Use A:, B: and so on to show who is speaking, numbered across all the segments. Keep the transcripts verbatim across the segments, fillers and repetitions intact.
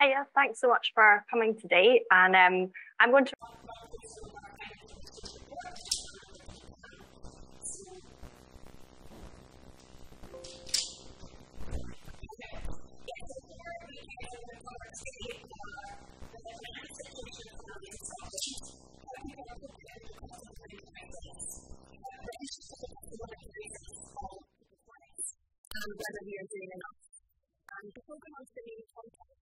A: Hey, yeah, thanks so much for coming today. And um, I'm going to um, whether we are doing enough. And before going on to the main content,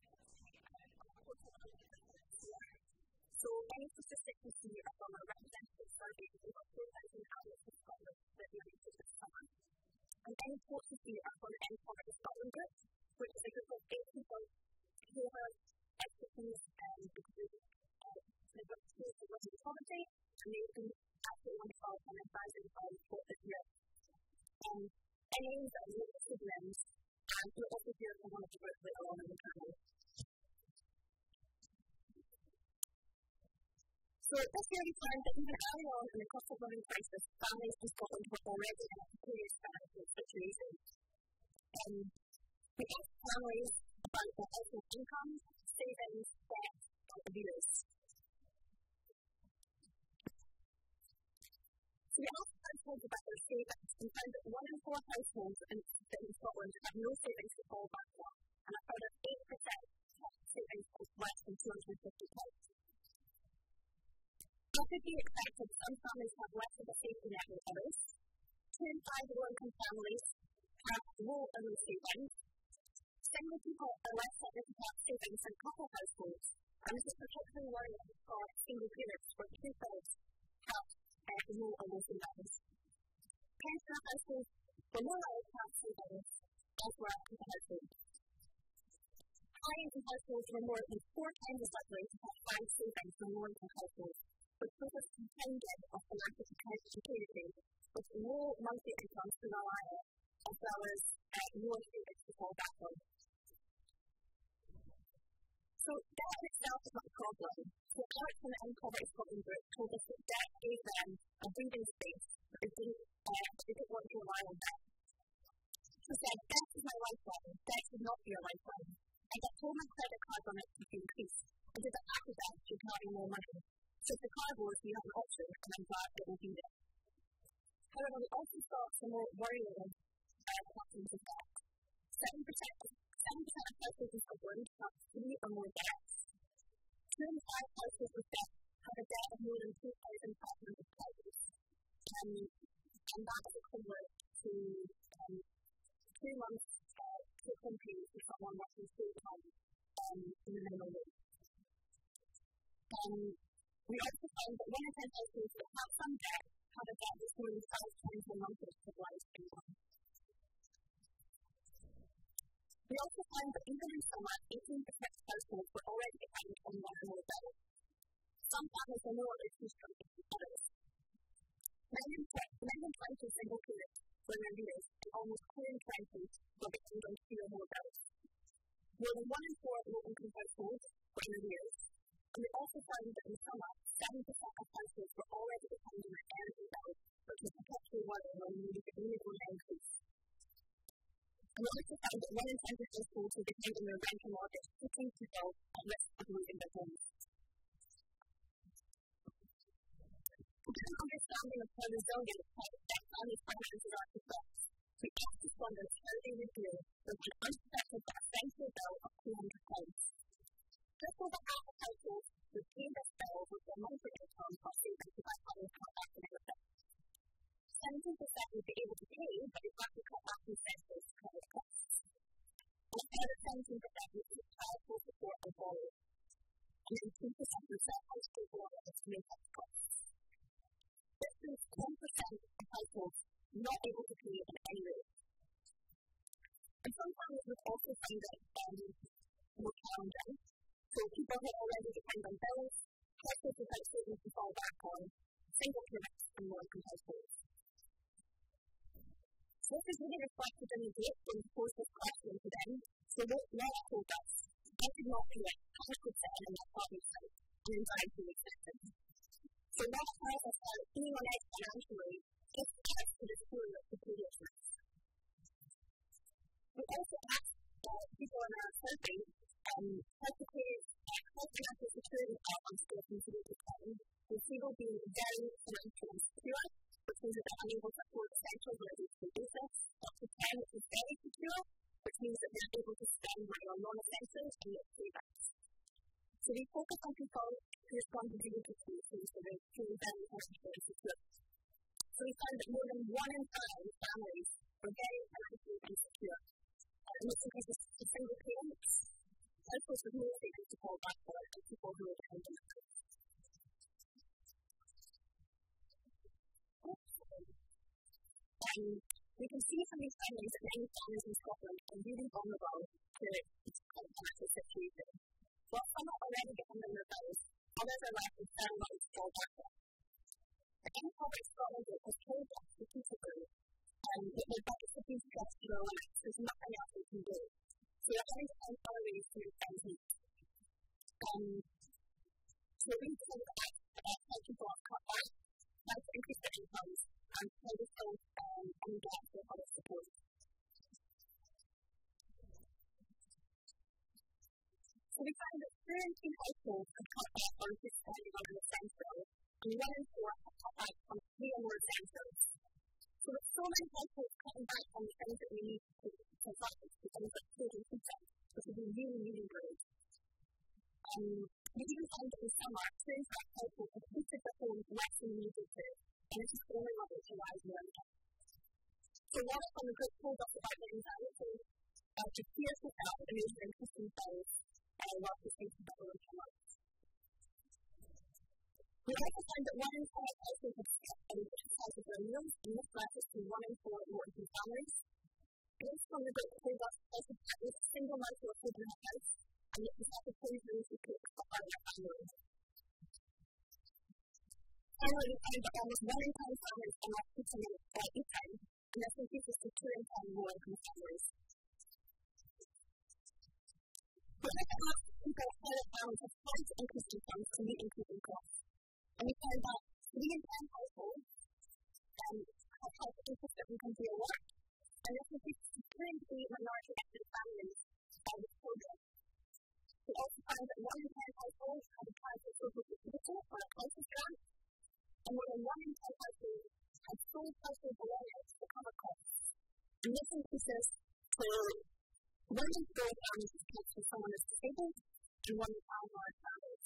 A: so any statistics we see are from a representative survey of over four thousand adults in Scotland that we released this summer. And any quotes we see are from the End Poverty Scotland group, which is a group of eight people who have expertise um, because uh, they've got skills to work in poverty, and they've been absolutely wonderful and advising on what this year. Um, any names that are listed names, and you'll also hear from one of the groups later on in the panel. So this year we found that even early on in the cost of living crisis, families in Scotland were already in a precarious financial situation. Um, we asked families about their household income, savings, debt, and arrears. So we asked households about their savings and found that one in four households in, in Scotland have no savings to fall back on, and a further eight percent have savings of less than two hundred fifty pounds. As could be expected, some families have less of a safety net than others. Two in five low-income families have low or no savings. Single people are less likely to have savings than couple households, and this is particularly worrying for single parents where two-thirds have uh, low or no savings. Pensioner households were more likely to have savings as were couple households. High-income households were more than four times as likely to have five savings than low-income households, which puts us compounded of financial security with low monthly incomes to rely on, as well as uh, lower savings to fall back on. So debt in itself is not a problem. So Alex from the End Poverty Scotland group told us that debt gave them a breathing space, but they didn't, uh, they didn't want to rely on debt. She said, debt is my lifeline, debt should not be a lifeline. I get told my credit cards on it to increase, and did that after debt should not be more money. So if the car goes, you have an option, and I'm glad it will be there. However, we also saw some more worrying uh, patterns of debt. seven percent of households in Scotland have three or more debts. Two in five households with debt have a debt of more than two thousand five hundred pounds. Um, and that is equivalent to um, two months uh, take-home pay for someone working full-time um, in the minimum wage. Um, We also found that one in ten households that have some debt have a debt that's more than five times the monthly stabilised income. We also found that even in summer, eighteen percent of households were already dependent on one or more bills. Some families are more likely to struggle than others. Nine in twenty single parents were in arrears, and almost two in twenty were dependent on two or more bills. More than one in four low-income households were in arrears. And we also found that in summer, seven percent of households were already dependent on energy bills, which was particularly worrying when we needed to going to increase. And we also found that one in twenty households were dependent on their rent and mortgage, putting people at risk of losing their homes. To get an understanding of how resilient debt families' finances are to threats, we asked respondents how they would deal with an unexpected but essential bill of two hundred pounds. Just over half of households would pay this bill with their monthly income or savings without having to cut back on anything. seventeen percent would be able to pay, but they'd have to cut back expenses to cover the costs. And a further seventeen percent would seek household support or borrow. And then two percent would set household borrowing to make up the costs. This leaves ten percent of households not able to pay in any way. And some families would also find it um, more challenging. So people who already depend on bills, households without savings to fall back on, single parents and low-income households. So this is really reflected in the date when we posed this question to them. So what Laura told us, I could not do it, I could sit in that problem site and invite to accept it. So Laura tells us how being on edge financially just adds to this feeling of precariousness. We also asked uh, people in our survey Um, Hypocrites, hypocritical security are unskilled in today's time, with people being very financially insecure, which means that they're unable to afford essentials on a day-to-day basis. Up to ten, which is very secure, which means that they're able to spend money on non-essentials and make paybacks. So we focus on people who respond to these situations, so they're feeling very financially insecure. So we found that more than one in five families are very financially insecure. And this increases to single parents, households with no savings to fall back on, and people who are dependent on it. Um, we can see from these findings that many families in Scotland are really vulnerable to this kind of financial situation. While some are already getting on their bills, others are left with very little to fall back on. The Uncovered Scotland Group has told us repeatedly um, that their budgets have been stretched to their limits. There's nothing else they can do. So they're having to find other ways to make ends meet. Um, so we need to think about how people have cut back, how to increase their incomes, and how to fill um, any gaps with other support. So we found that three in two households have cut back on food spending on an essential, and one in four have cut back on three or more essentials. So with so many households cutting back on the things that we need to survive, the things like food and food stamps, which would be really, really great. Um, we even found that in summer, two in five households have heated their homes less than they needed to, and this is only likely to rise more again. So one from the group told us about the anxiety uh, to fear for self and use their increasing bills uh, while they face the double income rates. We also found that one in five households have skipped any exercise of their meals, and this rises to one in four working families. This from the group told us also that there is a single mouthful of food in the house, and that we have to praise those who cook for our families. Finally, we found that almost one in ten families are not eating at eating, and this increases to two in ten low-income families. We also asked people how their families have tried to increase incomes to meet increasing costs. And we found that three in ten households um, have had to increase their income via work, and this increases to two in three minority ethnic families uh, with children. We also found that one in ten households have applied for social security or a crisis grant, and more than one in ten households have sold household belongings to cover costs. And this increases to one in four families is kept for someone who is disabled, and one in five large families.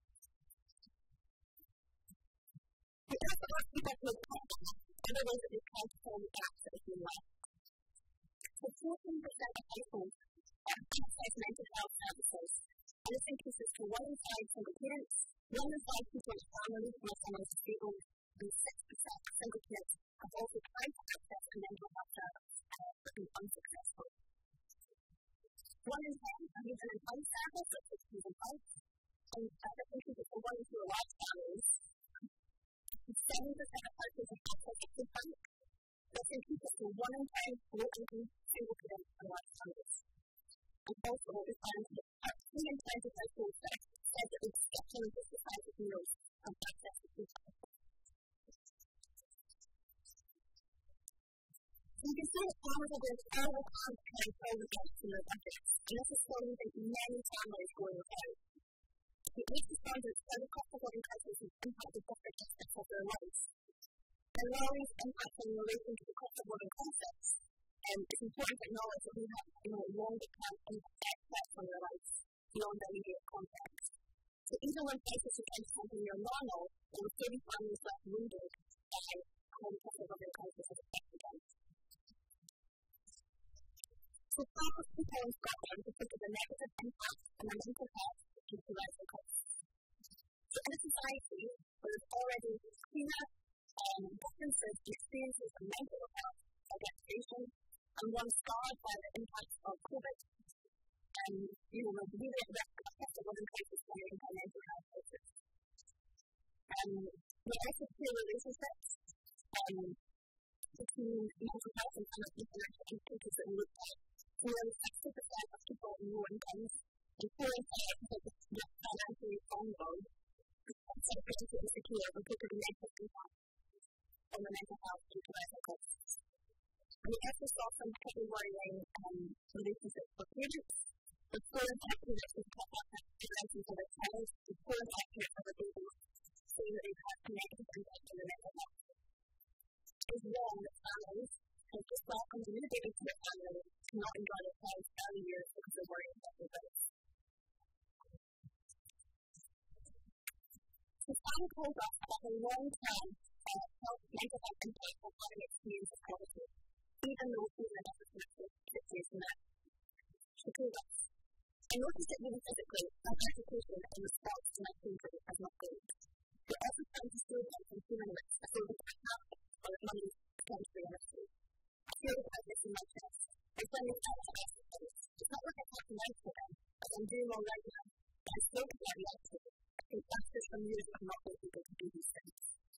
A: We also asked people who have cut back other ways that they can fill the gaps that have been left. So fourteen percent of households have access mental health services, and this increases to one in five single parents, one in five people in families where someone is disabled, and six percent of single parents have also tried to access a mental health service uh, but been unsuccessful. One in ten have used an advice service such as Susan House, and uh, this increases to one in two large families. seven percent of households have access to food bank. This increases to one in ten low-income single parents and large families. And also, we found that three in twenty households that said that they'd skip one of the size of meals have access to food bank. So you can see that families are going all the time to try and fill the gaps in their budgets, and this is still leaving many families going without. The eight respondents found the cost of living crisis has impacted different aspects of their lives. And while these impacts in relation to the cost of living concepts, um, it's important to acknowledge that we have you know, longer-term effects on their lives beyond the immediate context. So even when prices against something are normal, there were thirty families left wounded by how the cost of living crisis has affected them. So half of people in Scotland have looked at the negative impact on their mental health due to rising costs. So in a society where there's already clear um, differences in experiences of mental health, identification, and one scarred by the impacts of COVID, and you know, we're really at risk of a cost of living crisis coming by mental health crisis. Um, there are also clear relationships um, between mental health and some of the financial indicators that we looked at. Nearly sixty percent of people in low incomes and four in five people with financially vulnerable and financially insecure reported a negative impact on their mental health due to rising costs. And we also saw some pretty worrying um, relationships for parents The full accuracy of the activities of a child, the full accuracy of a baby, so that they have a negative impact on the mental health. It is wrong that families have just welcomed a new baby to their family cannot enjoy their child's early years because they're worried about their birth. So Sam told us about the long-term uh, health mental health impact of having experience of poverty, even though she was in a different situation now. She told us, I noticed it really physically, my education in response to my children is not good. They're often trying to steal them from human rights as though they can't have it, or that money is potentially an issue. I feel about this in my chest. It's when they try to ask for things. It's not like I can't be nice to them, as I'm doing all right now, but I still can't be nice to them. I think that's just from years of not being able to do these things.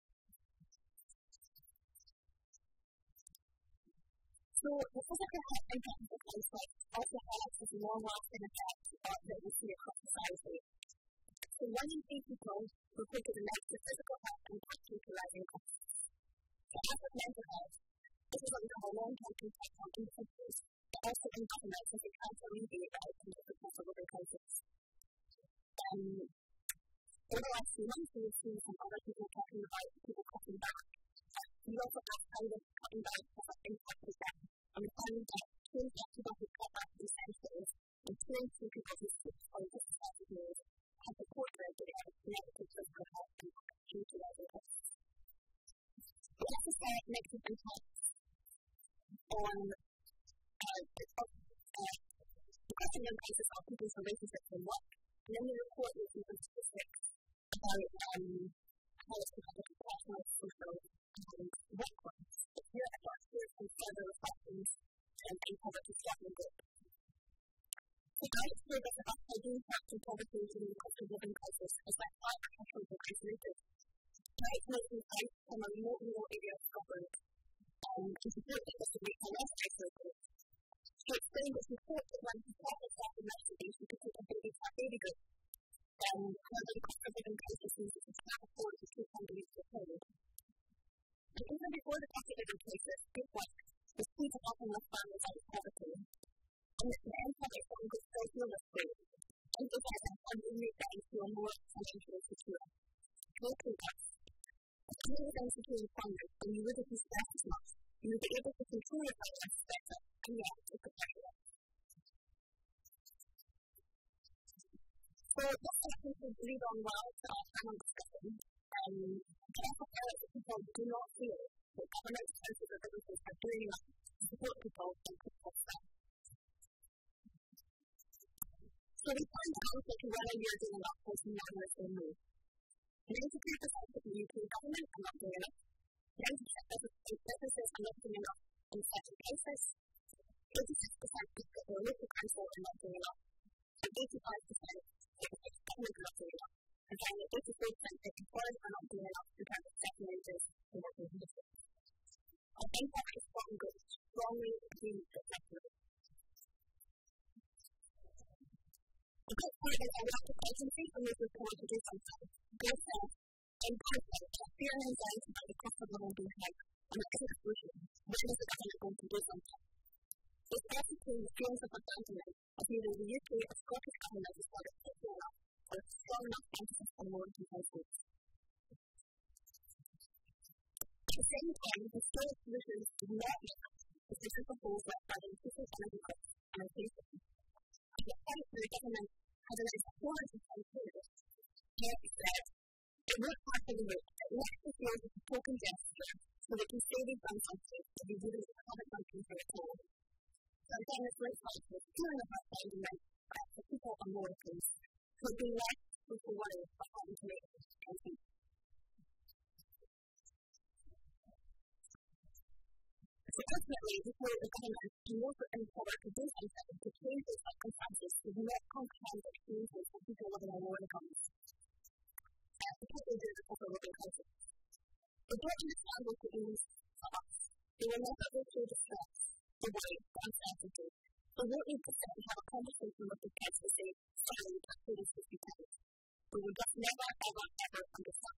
A: So the physical health impact of the conflict also highlights this long-lasting effect uh, that we see across society. So one in three people reported a negative physical health impact due to rising costs. So as with mental health, this is going to have a long-term impact on individuals, but also in governments as they try to alleviate the outcomes of the cost of living crisis. Um, over the last few months, we've seen some other people talking about people cutting back. We also asked how this cutting back has impacted them, and we found that two in five people who cut back essentials and two in three people who took focus on meals have reported that they have a negative physical health impact due to rising costs. We also saw negative impacts on uh, uh, the cutting and crisis of people's relationships and work, and then the report was even specific about um, how it's affected professional, social, and work life. Here at our here's some further reflections um, in poverty struggling group. The guidance told us about how the impact of poverty during the cost of living crisis is that five countries were isolated. Guides making out from a remote rural area of Scotland um, to support that this would make them less isolated. She explained it's important that when people have started masturbation to take a baby to a baby group. Um, however, the cost of living crisis means that she can't afford to keep on doing the period. And even before the cost of living crisis, good work was key to helping lift families out of poverty. And that the end public fund could still feel this way, emphasizing how we make them feel more financially secure. Local work. If you were insecure in funding, then you wouldn't be stressed as much. You would be able to control your finances better, and yet take the pressure off. So this section should lead on well to our panel discussion. Um, the effort that people do not feel that government services or businesses are doing enough to support people and critical staff. So we find out that whether you're doing enough or not in the same way. ninety-three percent of the U K government are not doing enough. ninety percent of businesses are not doing enough on a certain basis. eighty-six percent of the local council are not doing enough. And eighty-five percent of the government are not doing enough. And finally, eighty-four percent of employers are not doing enough in terms of setting wages and working conditions. I think that is strong good, strongly agree with this mechanism. The good part is I want to concentrate on this report to do something. Good says, in conflict, I fear and anxiety about the cost of living being high, and it isn't a solution. When is the government going to do something? It's also clear the feelings of abandonment of either the U K or Scottish government is not particular enough or a strong enough emphasis on low-income households. At the same time, the scale of solutions is not enough to fix the holes left by the increasing energy costs and inflation. At the point where the government has announced a four hundred pounds payment, Eric said, it won't happen in it, it lets the feels of a token gesture so they can say they've done something to be given to other countries for its own. So again, this looks like the feeling of abandonment for people on lower incomes who are being left with the worry of having to make ends meet. So ultimately, before the government and local employer could do something to change these circumstances to not comprehend experiences for people living on lower incomes. Uh, because they do the cost of living crisis. They don't understand what it means for us. They will never go through the stress, the worry, the uncertainty. They won't need to sit and have a conversation with the kids to say, sorry, we can't do this fifty times. They will just never, ever, ever understand.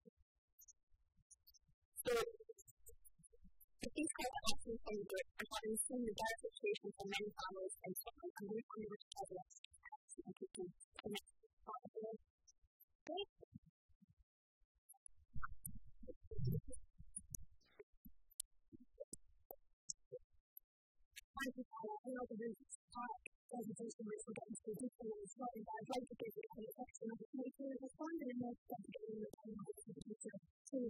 A: So, if these kinds of actions from the group and having we've seen the dire situation for many families in Scotland, and we're unable to cover this and people to make part of it. Okay? Thank you, Paul. I know the reasons part presentation which we're getting to detail in Scotland, but I'd like to give you a context and opportunity to respond in a more specific way than I have to do so.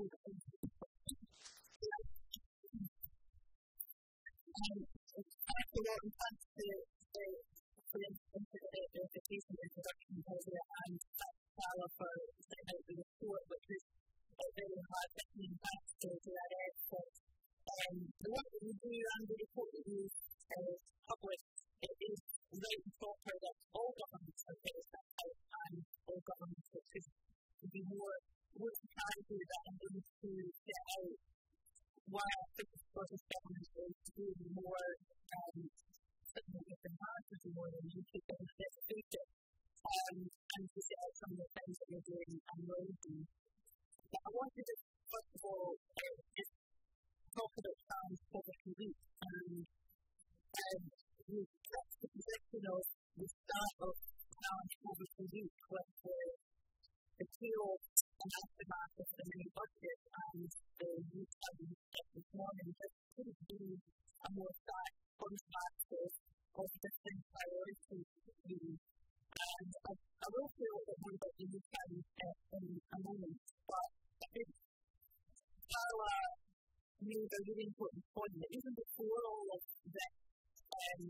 A: Um, thanks a lot, and thanks to the for the invitation and introduction earlier, and thanks Sarah for setting out the report, which is very hard hitting. Thanks to that effort. Um, the work that we do and the report that we uh, publish, it is right and proper that all governments are getting that out, and all governments that should be more work to try to do that and need to get out why I think the Scottish government is doing more um, something with the market to more than U K benefits future, um, and to set out some of the things that we're doing and will do. But I want to just, first of all, uh, just talk about Trans Poverty Week, and um, we kept the position of the start of Trans Poverty Week with the, the chaos and aftermath of the mini budget and the youth and this morning. There couldn't be a more stark contrast of, of different priorities really. And I, I will say a little bit more about the youth and uh, in a moment, but I think Carla made a really important point that even before all of this um,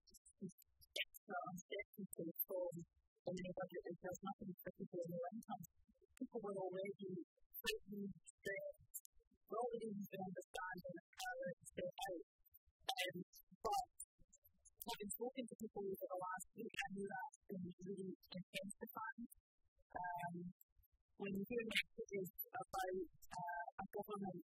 A: extra uncertainty from the mini budget, and there's nothing particularly in low income, people were already frightened, stressed, for all the reasons they understand and how it's built out. Um, but having spoken to people over the last week, I knew that's been really intensifying. Um, when you hear messages about uh, a government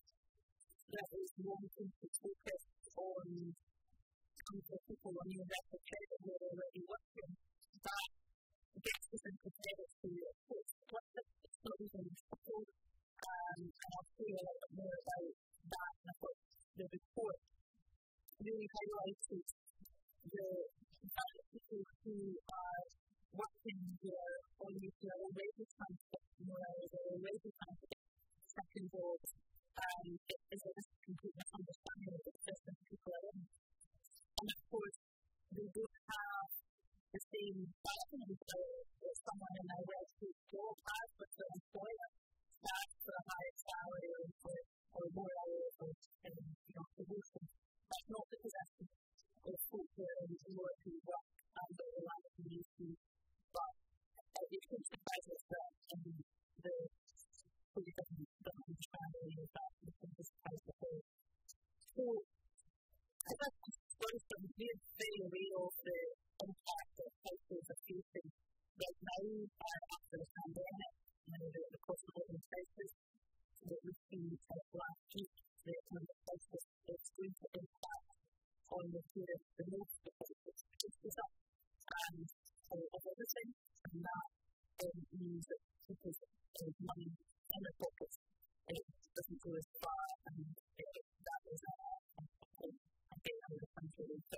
A: that is wanting to focus on some of the people on universal credit who are already working, that gets us into credit to it's explicit, it's not even support, um, and I'll say a little bit more about that. And I thought the report really highlighted the fact that people who are working here or who are already trying to get more hours or already trying to get second jobs, um, it is a complete misunderstanding of the system people are in. And of course, they don't have the same bargaining power that someone in a well-paid job has with their employer, that for a higher salary or for or more hours or um, you know, promotion. That's not the possession of folk who are in work who work and are reliant on these two. But uh, it should surprise us that um, the fully government don't understand any of that. It should surprise the whole. So, I think first I'm very, very aware of the impact that households are facing right now uh, after the pandemic, you know, the, the cost of living crisis that we've seen uh, last week, the economic crisis is going to impact on the parents the most because it's prices up and uh, of everything, and that um, means that people's uh, money in their pockets uh, doesn't go as far, and uh, that is a, a, a, a bit out of the country. So,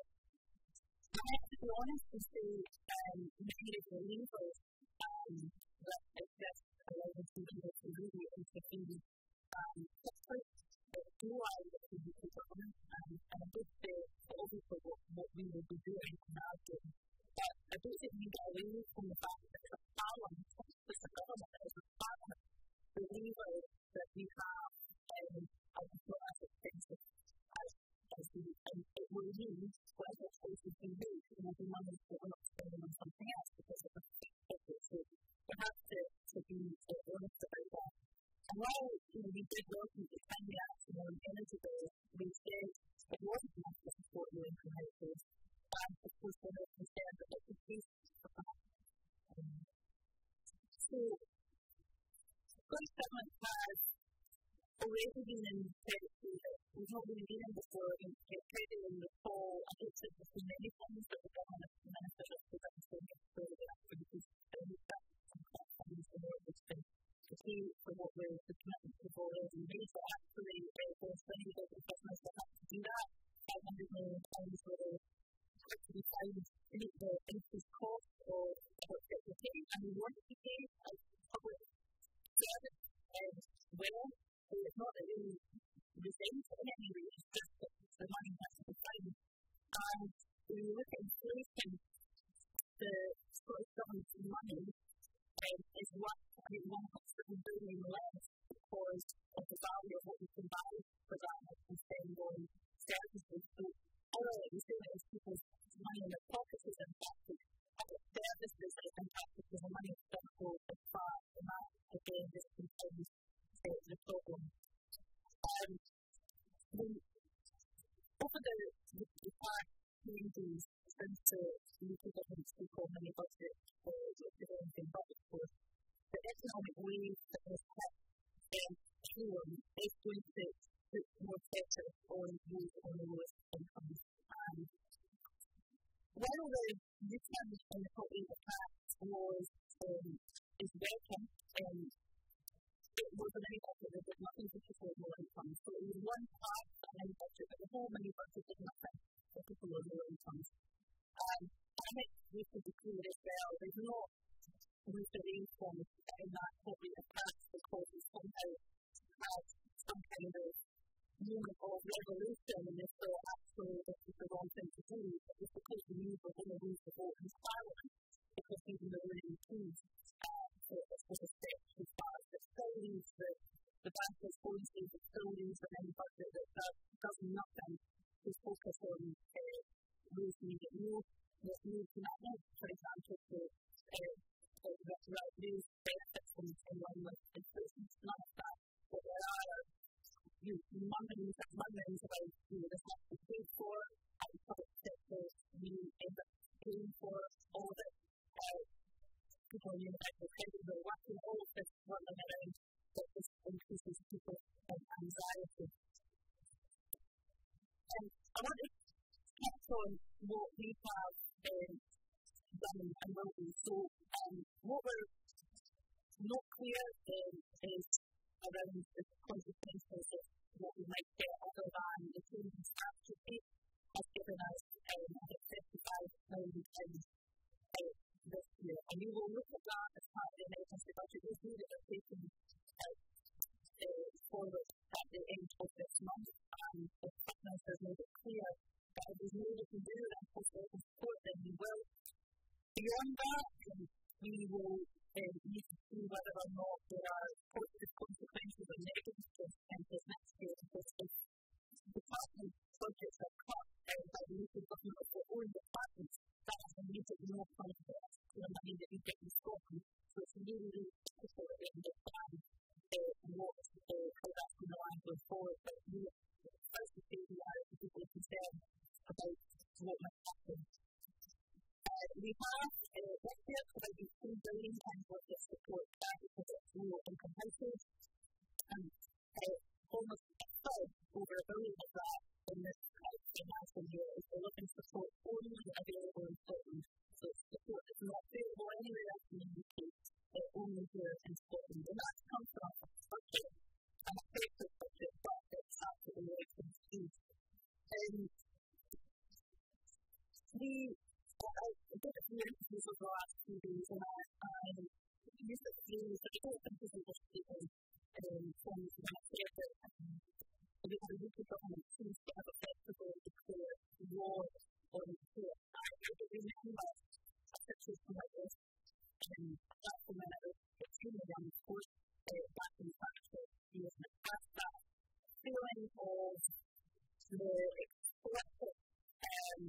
A: I have to be honest and say um, many of the levers um, that exist allow the people to really intervene um, quickly, uh, go out of the U K government, um, and I would say obviously what, what we will be doing and are doing. But I don't think we get away from the fact that it's a parliament, it's a government, it's a parliament, the levers that we have um, are not as expensive as as we, and it will use whatever choices we make, it will be money that we're not spending on something else because of the budget. So we have to, to be uh, honest about that. And while you know, we did welcome the Climate Action on energy bills, we said it wasn't enough to support low income households, and of course we're not concerned that it would be for that. Um, so, the Scottish Government has already been in credit period. We've not really been in before in credit in the fall. I think there's been many things that the government has minister has put in place for the activities to look at some platforms in order to to pay for what the, the commitments have already made. But actually, uh, there's many local business that have to do that. five hundred million and we want to pay as public service as well. So it's not that we resent it in any way, it's just that the money has to be found. And when you look at inflation, the Scottish Government's money um, is worth, I think, one point seven billion less because of the value of what we can buy for that and spend on services. So all that we say is people's money in their pockets is impacted, and the services is impacted because the money doesn't go as far, and that again just compounds uh, the problem. Um, when, over the, the, the past changes since the U K government spoke on many budget for the developing budget force, the economic wave that has hit um, Huron is going to put more pressure on those on the lowest incomes. And while the return on the top eight tax was um, is welcome, um, it was a mini budget that did nothing to support low incomes. So it was one part of a mini budget, but the whole mini budget did nothing for people with low incomes. Um, I think we should be clear as well, there's no route away from in that top eight tax because it somehow has some kind of moment of revolution and they thought actually this is the wrong thing to do, but it's because we knew we're going to lose the vote in Parliament because even though we're in the Queen's, uh, so it's was a step too far. It still leaves the, the bankers' policies, it still leaves an end budget that does, does nothing to focus on uh, those who need it more. There's no commitment, for example, to uh, raise benefits in line with inflation. None of that. But there are you know, mumblings and mumblings about you know, this has to be paid for, and the public sector we end up paying for all of it. Uh, people in universal credit are working, all of this running around that just increases people's um, anxiety. And I want to touch on what we have um, done and will do. So, um, what we're not clear um, is around the consequences of what we might get other than the change in strategy has given us um, about fifty-five million pounds uh, this year. And we will look at that as part of the emergency budget review that we're taking uh, uh, forward at the end of this month. And the Prime Minister has made it clear that if there's more we can do than post-election support, then we will. Beyond that, um, we will um, need to see whether or not there are positive consequences or negative consequences next year, because if department budgets are cut um, by the local government of their own departments, that has immediately no consequence to the money that we get in Scotland. So it's really, really difficult at the end of the time uh, what, uh, how that's going to land going forward. But we, first of all, we are deeply concerned about what might happen. Uh, we have uh, this year provided two billion pounds worth of support because it's low income households, and uh, almost a third, over a billion of that in this uh, financial year is the living support only available in Scotland. So support is not available anywhere else in the U K, uh, only here in Scotland. And that's come from a budget, and a effective budget, but it's absolutely right to use. Um, we I did a few interviews over the last few days, and I, I used it to use, but I don't think this is just people um, from when I said that um, we had a U K government seems to have effectively declared war on the state. I don't remember a situation like this, and that's when I was extremely young, of course, uh, back in the past years in the past, that feeling of the explicit um,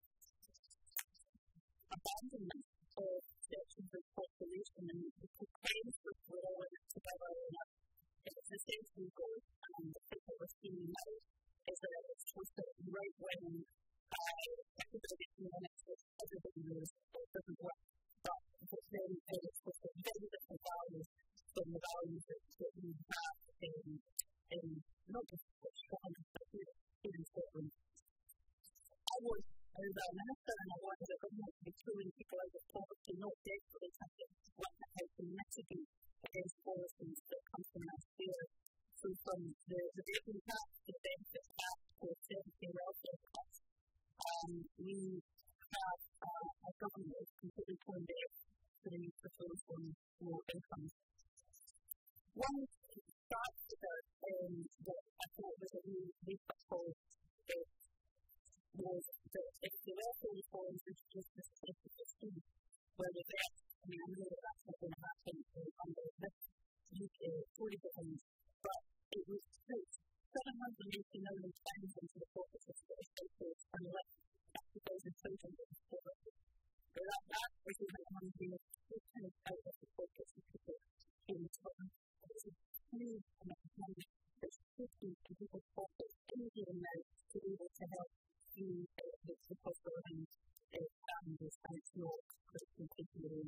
A: abandonment of sections of the population, and the claims that we're all in it together, and it's essentially good. And the thing that we're seeing now is that it's just a right wing, uh, everybody gets in on it, everybody knows it doesn't work. But it's very, very explicit, very different values from the values that, that we have in, in not just Scotland, but here, here in Scotland. I was as a minister, and I wanted the government to be pulling people out of poverty, not desperately trying to work out how to mitigate against policies that come from elsewhere. So from the, the baking tax, the benefit tax, to servicing welfare cuts, um, we have uh, a government that is completely tone deaf to the opportunities for those on low income. One factor um, that I thought was a really useful uh, was that if the welfare reforms introduced this specific scheme where the debt, I mean, I know that that's not going to happen uh, under this U K Tory government, but it was put seven hundred eighty million pounds into the pockets of Scottish households and left fifty thousand children in poverty. So that, that represents money being taken out of the pockets of people in Scotland. It's a huge amount of money that's taken in people's pockets any given now to be able to help you uh, with the cost of living uh, challenges, and it's not critically taken away.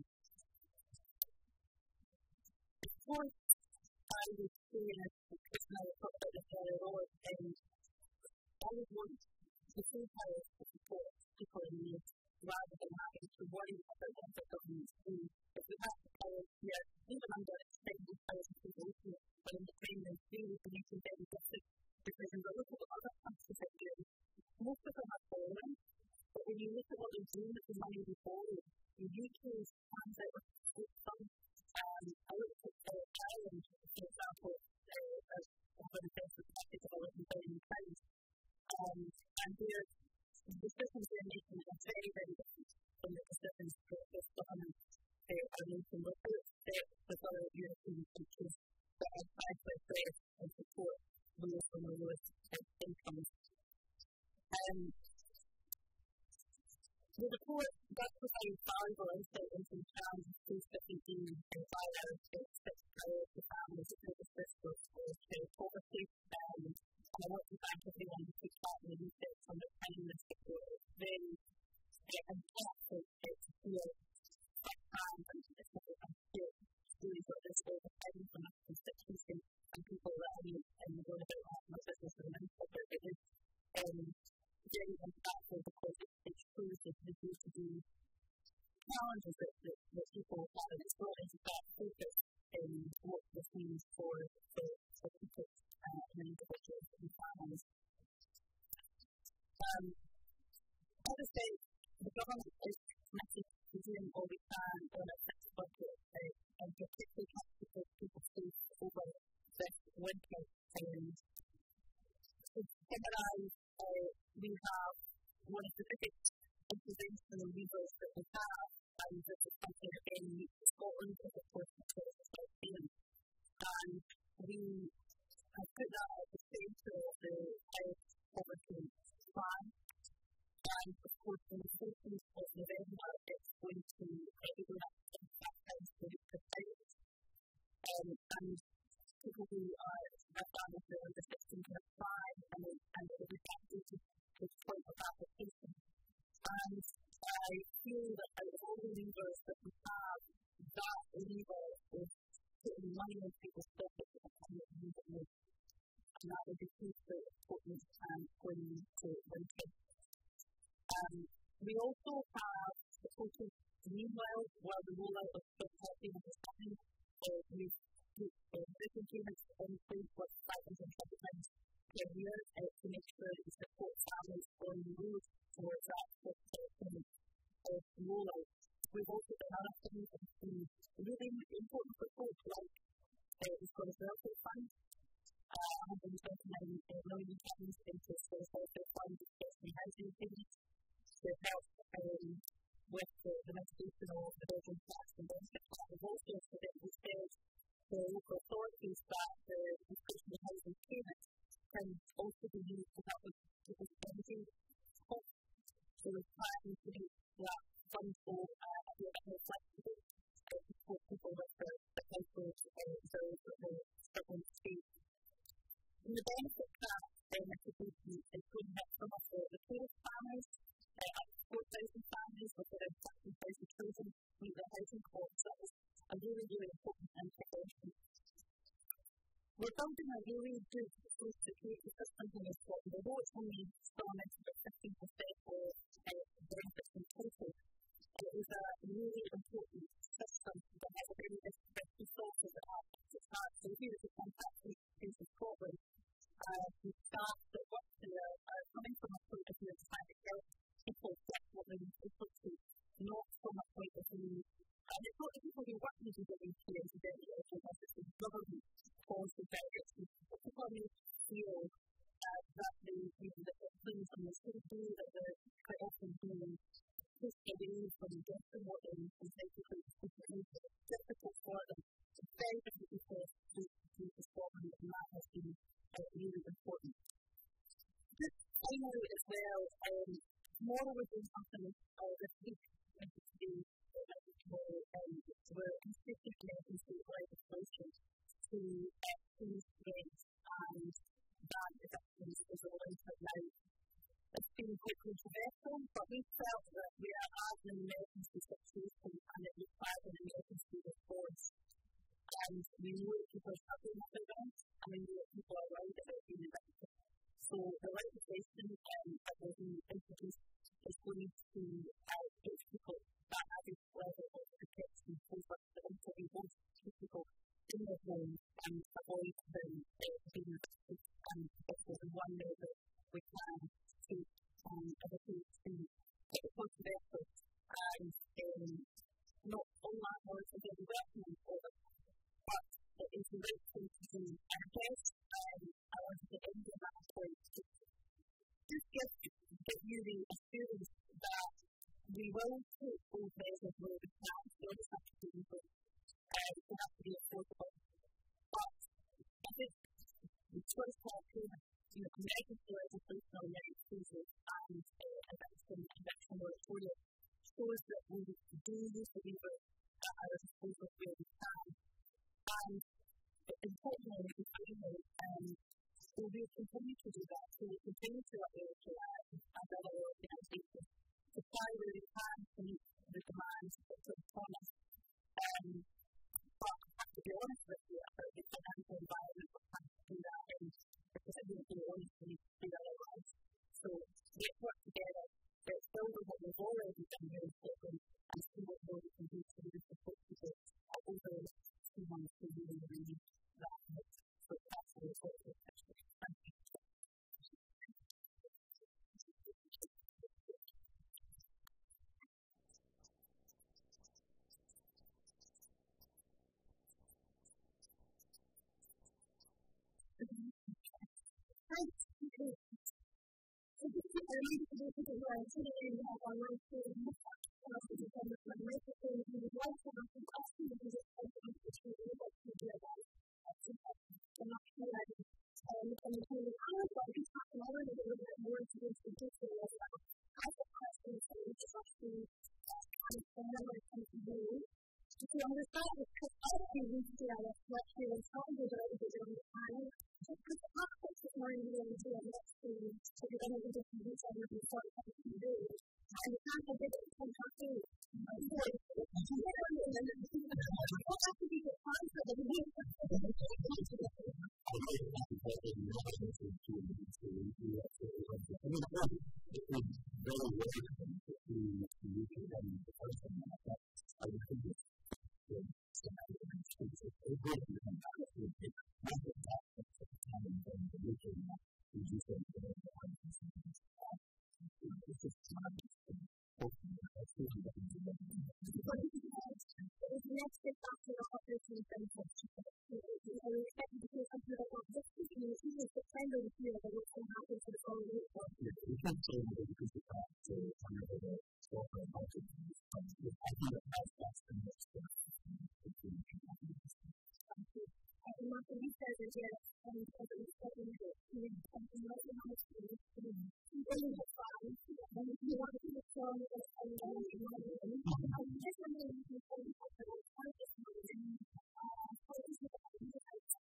A: Of course, I would say, and Chris and I have talked about this earlier on, um, I would want the full power to support people in need rather than having to worry about what the government's doing. If we have the power here, even under extended powers of people, but in the time they do, we can make some very different decisions. But look at what other countries are doing. Most of them are following, but when you look at what they're doing with the money they borrow, the U K stands out with some. Um, I looked at uh, Ireland, for example, uh, as one of the best practice of eleven billion pounds. Um, and their decisions they're making are very, very different from the decisions that this government uh, are making with with other European countries that are trying to address and support those from the lowest incomes. Um, the report does provide valuable insight into the challenges faced by people by our six priority families to this with poverty. Um, and I want to thank everyone who took part in the research on the time this report. It's very uh, important to hear firsthand and specifically and hear stories of this all the time from our constituency and people that I meet and know about my business and mental, but it is um, very impactful because it, it shows the day-to-day challenges that, that, that people have, and it's brought into that focus in what this means for, for, for people uh, and individuals and families. Um, as I say, the government is committed to doing all we can on a fixed budget, uh, and particularly trying to support people face over this winter. Um, to summarise, uh, we have one of the biggest interventional levers that we have, and this is something that again unique to Scotland, is of course the choice of South Zealand. And we have put that at the centre of the health poverty plan. And of course, on the fourteenth of November, it's going to be going up to twenty-five pounds per week per child. Um, and people who are their families are under sixteen can apply, and, and it will be backdated to the point of application. And I feel that out of all the levers that we have, that lever is putting money in people's pockets at a time that we need it most. And that would be hugely important um, going into winter. Um, we also have the total meanwhile, while the rollout of social housing is happening, uh, we've put uh, vision payments in place with five hundred twenty pounds per year uh, to make sure that we support families on the road towards that social payment uh, rollout. We've also done other things that have been really important for folks, like uh, the Scottish Welfare Fund. Uh, one hundred twenty-nine million pounds into the Scottish Welfare Fund, especially housing payments, to help um, with the, the mitigation of the building tax and benefit tax. We've also said to local authorities that the increase in housing payments can also be used to help with people's energy costs. So we're trying to make that fund flow uh, a bit more flexible uh, to support people with the, the household uh, bills that they're struggling to pay. And the benefit tax uh, mitigation is going to help some of the, the poorest families. Uh, up to four thousand families with around sixteen thousand children meet their housing costs. That is a really, really important intervention. We're building a really good social security system here in Scotland. Although it's only still a measure of fifteen percent of uh, benefits in total, it is a really important system that has a very different resources at its heart. So here is a contact with in Scotland. Uh, the staff that work there are coming from a point of view of private health. People get what they need people to, not from a point of view. And it's not even what we do with here today is that the government policy barriers people may feel uh, that the, you know, that the things on the city that they're quite often being pushed away from getting what they need and basically it's difficult for them. It's very difficult for us to do this problem, and that has been uh, really important. Just finally as well, um, tomorrow we're doing something uh, this week, which is to do where um, we're considering emergency legislation to exclude rates and ban evictions as a way to now. It's been quite controversial, but we felt that we are at an emergency situation and it requires an emergency response. And we know that people are struggling with their rent, and we know that people are worried about being evicted. So the legislation um, that was introduced is going to uh, give people that added level of protection over the winter. We want to keep people in their homes and avoid them uh, being evicted. And this is one way that we can take um, everything to get the controversial and um, not all landlords are going to be welcoming for them, but it is the right thing to do. And I guess um, I wanted to end on that point to just give, give you the assurance that we will take those measures where we can. We always have to do them. Uh, they have to be affordable. But I think the choice criteria, you know, emergency legislation on rent freezes and uh, eviction, eviction moratorium shows that we do use the levers at our disposal where we can. And importantly, we finally, um, so we continue to do that. So we continue to update to that as other organisations to try where we can to meet the demands that are promised. Um, but I have to be honest with you about the financial environment we can't do that in, because I wouldn't be honest with you to do that otherwise. So let's work together. Let's build on what we've already done here in Scotland and see what more we can do to really support people over two months to really, really need that help. So that's what we're talking about. Thank you. Thanks. So this is a really good thing where I'm sitting in the online school and I'm also dependent on my microphone and the life of my question because it's like an opportunity to do about it. I'm not sure that I'm going to do it now, but I'm talking already a little bit more to this particular as well. I have questions that we just have to kind of remember to do. To understand this, because I don't think we see that as much here in Scotland as I did on the time. Just because the context is more in the way we do it next to so you're going to be different groups that we're going to start to do. And the fact that this is fantastic. Of course, we'll have to be the concept of the new Let's get back to the operating benefits. I was expecting to hear something about this because you see in September this year that what's going to happen for the following week. We can't say that because the fact that I'm able to talk about it. I think that that's the next step. Thank you. And Martin, you said that yes, and you said that you're studying it. You know, something like the high school. You really have fun. And if you want to be strong, you're going to spend all your money. I'm just wondering if you can talk about how this money and how this is about the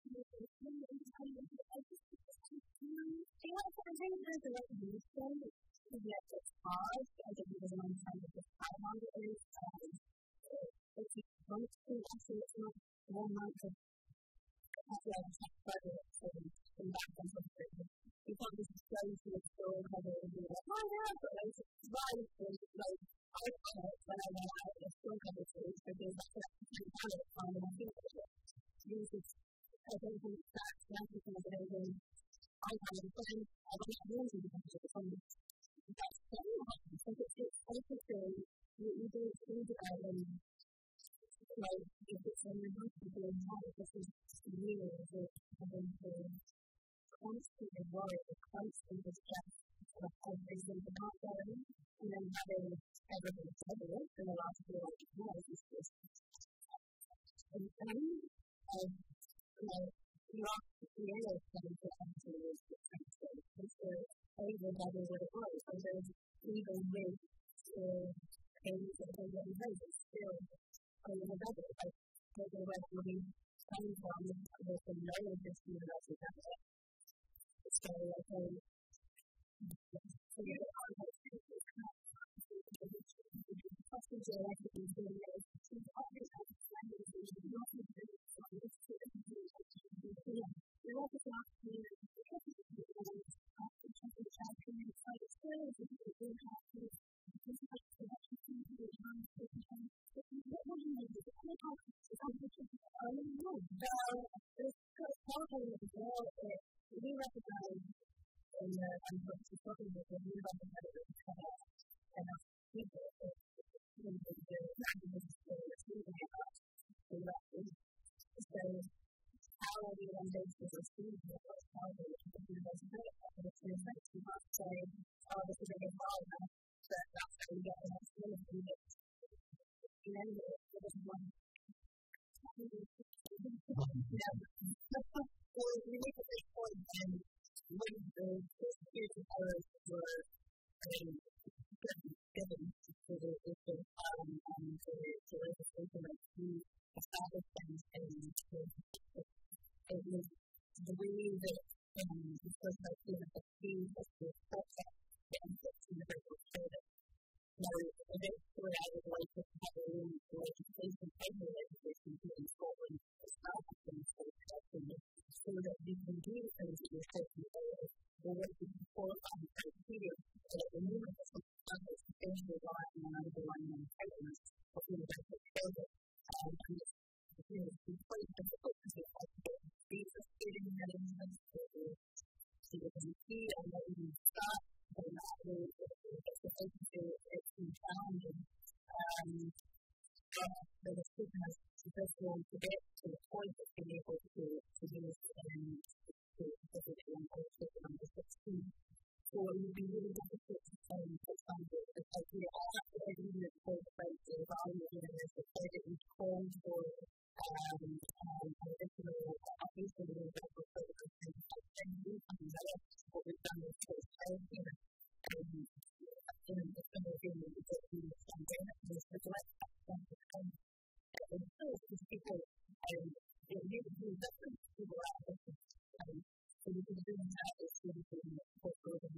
A: I think there's a recognition that it's hard. I think there's one time that it's how hard it is. If you want to, actually, it's not one month of actually, I was not further from that point of view. You can't just go to the store and have it and be like, oh, yeah, but I was right. Like, I found it when I went out and still had it food because I could actually find it on my feet. Use it. I don't think that's nothing from the building. I have a friend, I don't have rooms in the country from that's very hard. So it's also you, you do it through the island, like, and you're not doing that because you are having to constantly worry, constantly distress of everything not going, and then having everything together in the last few years is just insane. And, you know, you are the other thing that actually is the transfer. It's the over double what it was, and there's even with the pains that they get in place, it's still over double. Like, there's a way that we come from with the lower distance of the cancer. So, like, um, so you get all those things that come up. Hospitals are like to be doing it. She's always had to find it. She's not going to do it. So it's to the community. Yeah. You're also not doing it. Because it's the ones after something happening. It's like it's still as if you do have to. This is like the best thing to do. It's not the best thing to do. What would you do? It's not how it's how much you I don't know. So it's probably as well that we recognize in the unfortunate talking with the new competitors and our people that we need to do this is the receiving about the lesson. So how are we on those to receive the first part of it? Because it doesn't hurt. And it's an effect. You might say, oh, this is a good ball now. But that's how you get the next one and do it. You know, it doesn't want to. Yeah. Well, we make a big point then when the security powers were given to the system and to the legislation that we established them and it was the way that the first idea of the key was to process the inputs in the virtual service. Now, eventually I would like to have a room for legislation, federal legislation here in Scotland as well as in Scotland, so that we can do things that we're talking about. We're working to qualifying criteria, but at the moment it's not established to finish the line and underlining entitlements of the virtual service. And it's quite difficult to get out of it. These are student arrangements that we're seeing here and that we start and that way it's a big deal, it's been challenging. Um, but the student has just want to get to the point of being able to, to use um, to specifically on policy number sixteen. So it would be really difficult to find, for example, the criteria after every year called about the value of the credit we call for um, um, additional updates to the example for the content of ten years and that's what we've done with the childcare. Um, in the summer period, we get the pandemic, there's the direct access to come. And so, these people, um, it really do different people are at different times. So we can do that as really doing the portfolio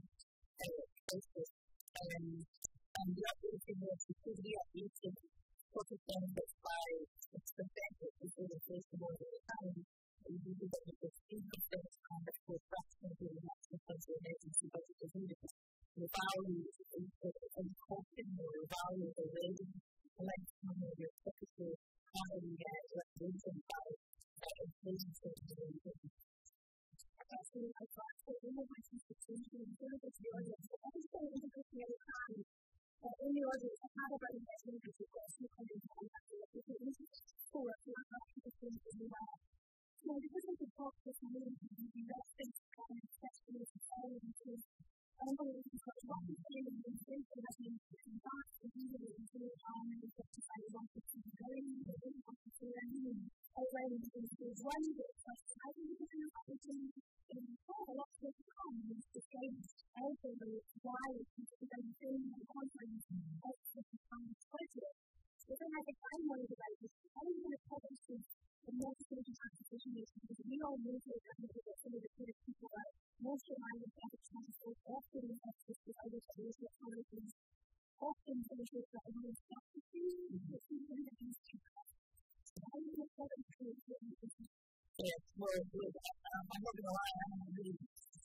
A: basis. Um, and the other thing is, because we are using corporate benefits by its perspective, is really based on all the time. We do that with the income benefits and the full fraction of the national council emergency budget is needed. The value and costing or the value of the rating collect money of your typical how do you get represented by inflation statement. Actually, I thought that one of my institutions in terms of the audience, but I was going to look at the other time. In the audience, I had about investment as a question coming from that. If it is for a lot of people in the world. So, because of the talk this morning, the investing and especially the following unbelievable question in the information that we can back to do the include on the fifty-five one fifty very important to learn already in stage one of the question. I think it's an opportunity to have a lot of time with the same also the why it's the same conference of the performance budget. So then I think I wanted about this. I was going to publish this in multiple application because we all know that we get some of the people that most of my public transport often access to other schools that colleges often finishes that one is not the same as the student that is to come. So how do you get them to the yes, well, um, I'm not going to lie, I'm really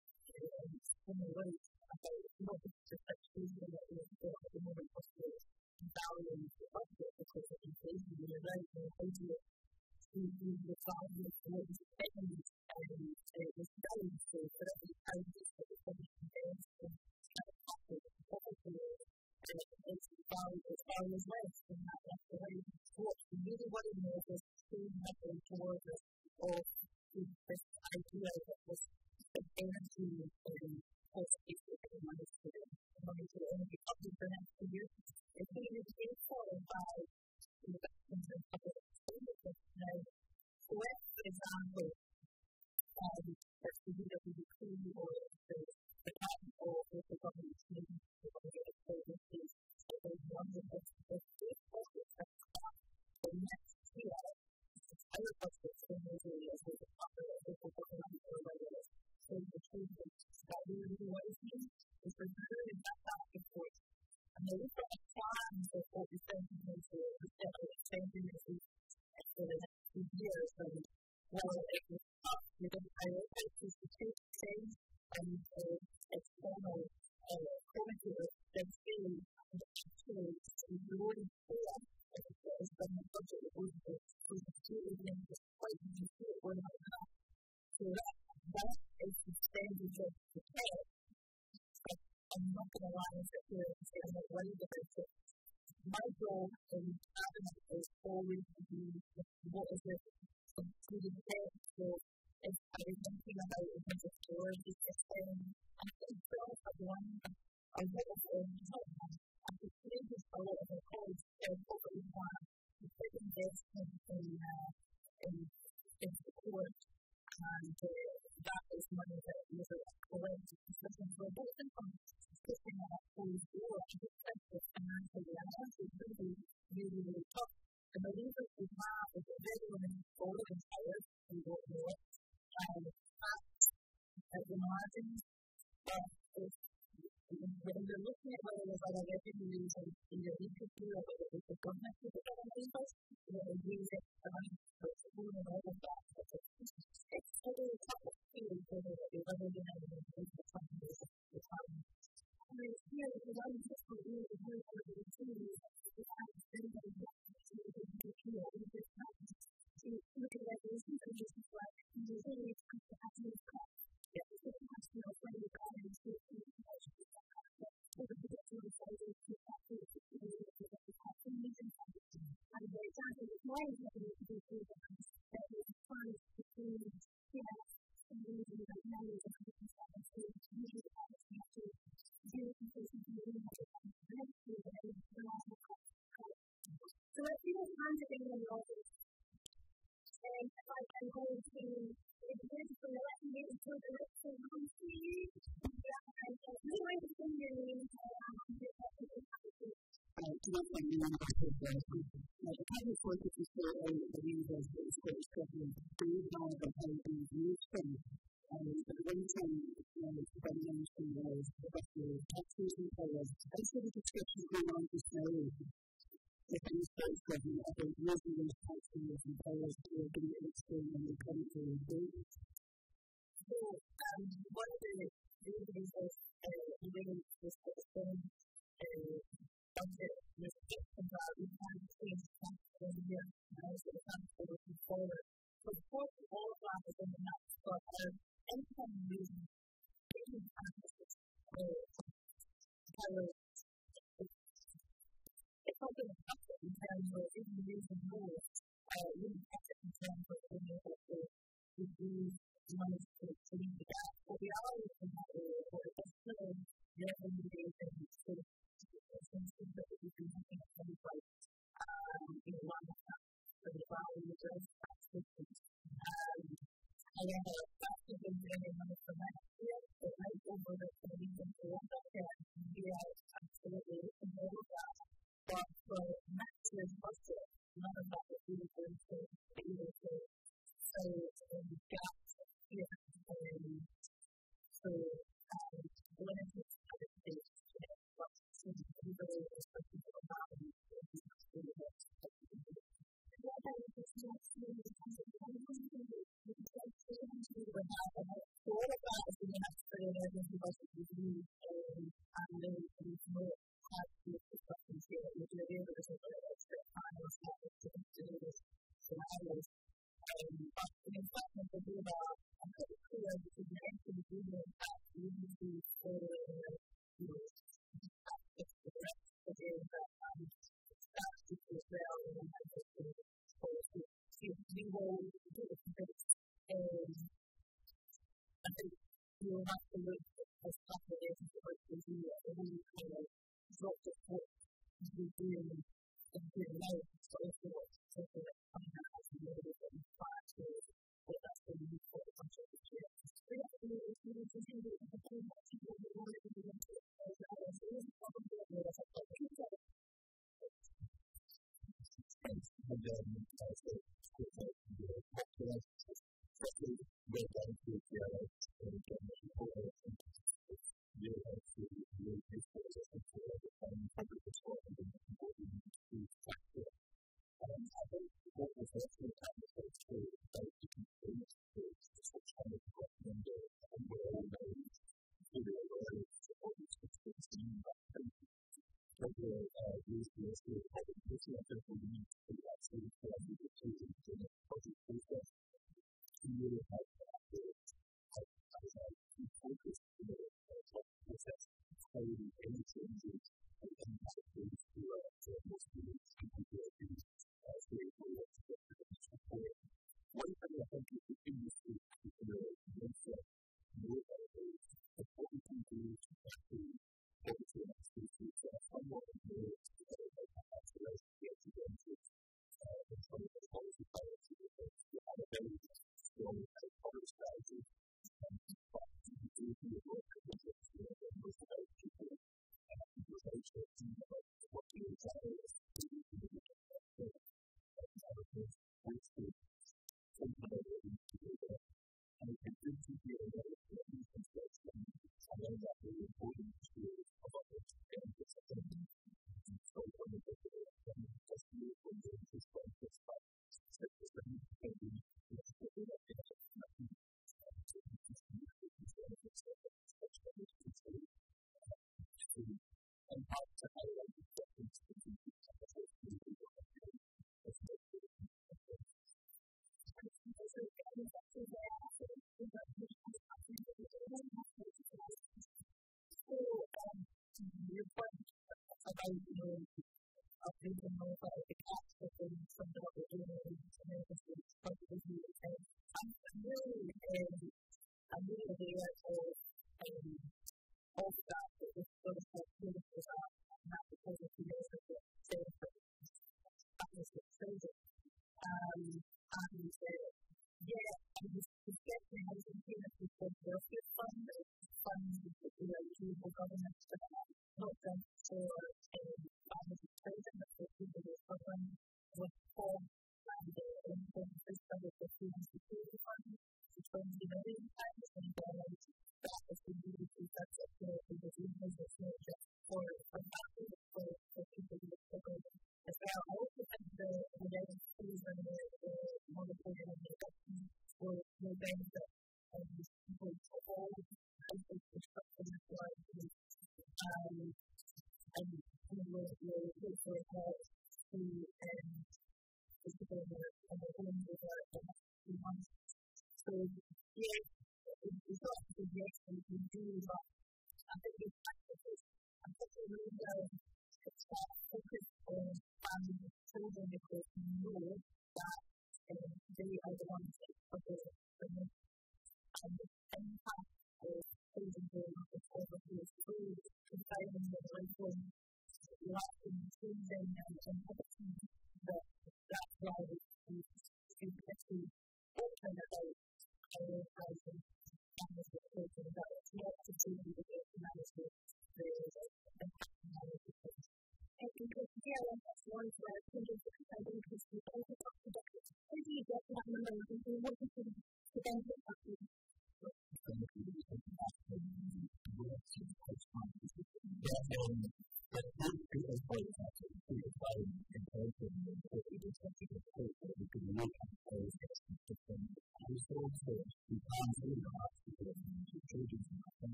A: in the way about not just actually that we're at the moment possible valuing the budget because of inflation in the right and how do you the value of what is spent and it was done so for every time that the public invest in kind of profit and profit and it's value as value as less and that that's the way what you really want to know is to pulled nothing towards us, or this idea that was the energy and positive that they wanted to do. They wanted to only be public for the next few years. It's going to be followed by investments in public services. Now, let, for example, um, that's the U W P or the the capital of the government team, the government services, so there's one of the state budgets that's got the next year, our budgets in those areas where the popular local government or whether so the children that we really want to see is for doing that back and forth. And there is a plan of what we're spending into the federal expenditure for the next few years, and while it was up, we're going to prioritize the security things and the external commentators that say that actually the Lord is there, and it is from the budget that goes to the security and the fight and the security going on now. So that, that is the expenditure to pay. But I'm not going to lie and sit here and say I'm not worried about it. My goal in cabinet is always to be what is it to the debt. So if I was thinking about in terms of priorities, it's um, I think that I one a lot of um, I could say this a lot of our colleagues um, over in one the big investment in uh, in in support, and uh, that is money that is collected and so both in from pushing that whole door. I just think the financial reality is really, really, really tough. And the reason we have is that everyone is following tires, we don't know it, and facts at the margins, but if when you're looking at whether there's other revenues and either we could do or whether it's the government could do it, you know, use it around the school and all of that. It's totally tough to feel whether whether you know the time is the time. I mean, here the one system is very hard to see is how to spend it to feel in this time. To look at resolutions and just like you really have to have these costs. Yeah, it's just have to know when you're going to see the information. So the predictive intelligence is actually to do with the optimization and the example of why is it to do through that is trying to do yeah, and using the knowledge of the concept to use it as a to do something to do with it and connect to it and the so let's see what's happening in the office. And like I'm going to it's good for the lesson get into the next one please. Yeah, and so we're going to send your name to um get that to the Uh, to make my name back to the now the public work is still a the university is still struggling to have the whole thing used from and the one thing you know the mentioned was the best of taxes and payers. I see the description going on just now with the state government of the using those taxes and payers to give it explain when they come to the so um one of the reasons is uh really this thing uh budget restrictions are we can't change tax every year and also the tax looking forward. So of course all of that is in the next but our income reason taking taxes uh power it's not going to cut it in terms of even using more uh it wouldn't cut it in terms of being able to reduce money to to meet the gap. What we are looking at is what is still revenue based and sort of things that we can looking at things like um, you know, one of them for the value of those tax systems. Um, however, that's the thing that anyone from next year, it might over the reason for one that can be out absolutely in all of that. But for next year's budget, none of that is really going to be able to so in the gaps here. Um, so um, when it is other states, to be very respectful of that and be really good. What about if it's not really the kind of so all of that is going to have to put in everything budget review and then there's no hard to look at questions here that you're doing there is a bit of extra time or something to consider this scenarios. But in fact, when we do that, I'm pretty clear because the entry review impact we need to further you know it's the rest of the that um that's as well and then I just for to see will do it because um, I think you will have to look as tough as it is to work with you at the really kind of drop the foot you're doing and doing now, so if you want to take it on that as a little bit of class or what that's going to be for the bunch of the kids. So yeah, if you if you need to do it, if you want to do it, you want to do it, as well as it is probably a little bit of pizza. And then I say, it's like the popular, especially when I do it here, like, and again, people are you know, to really take care of it for the time of the sport and then people who need to factor. Um, I think what was actually happening was to like to complete the switch on the window and we're all very video already for these sixteen and regular uh use the issue of public policy. I think we need to actually try to get to the public process to really help that focus on the process, how do any changes and impact those who are most students and people are being very forward to get to the support. One thing I think is continues to consider is that more values of what we can do to actually focus on our species that somewhat more together than perhaps the rest of the advantages in some of the policy policies that we have a very strong policy strategy.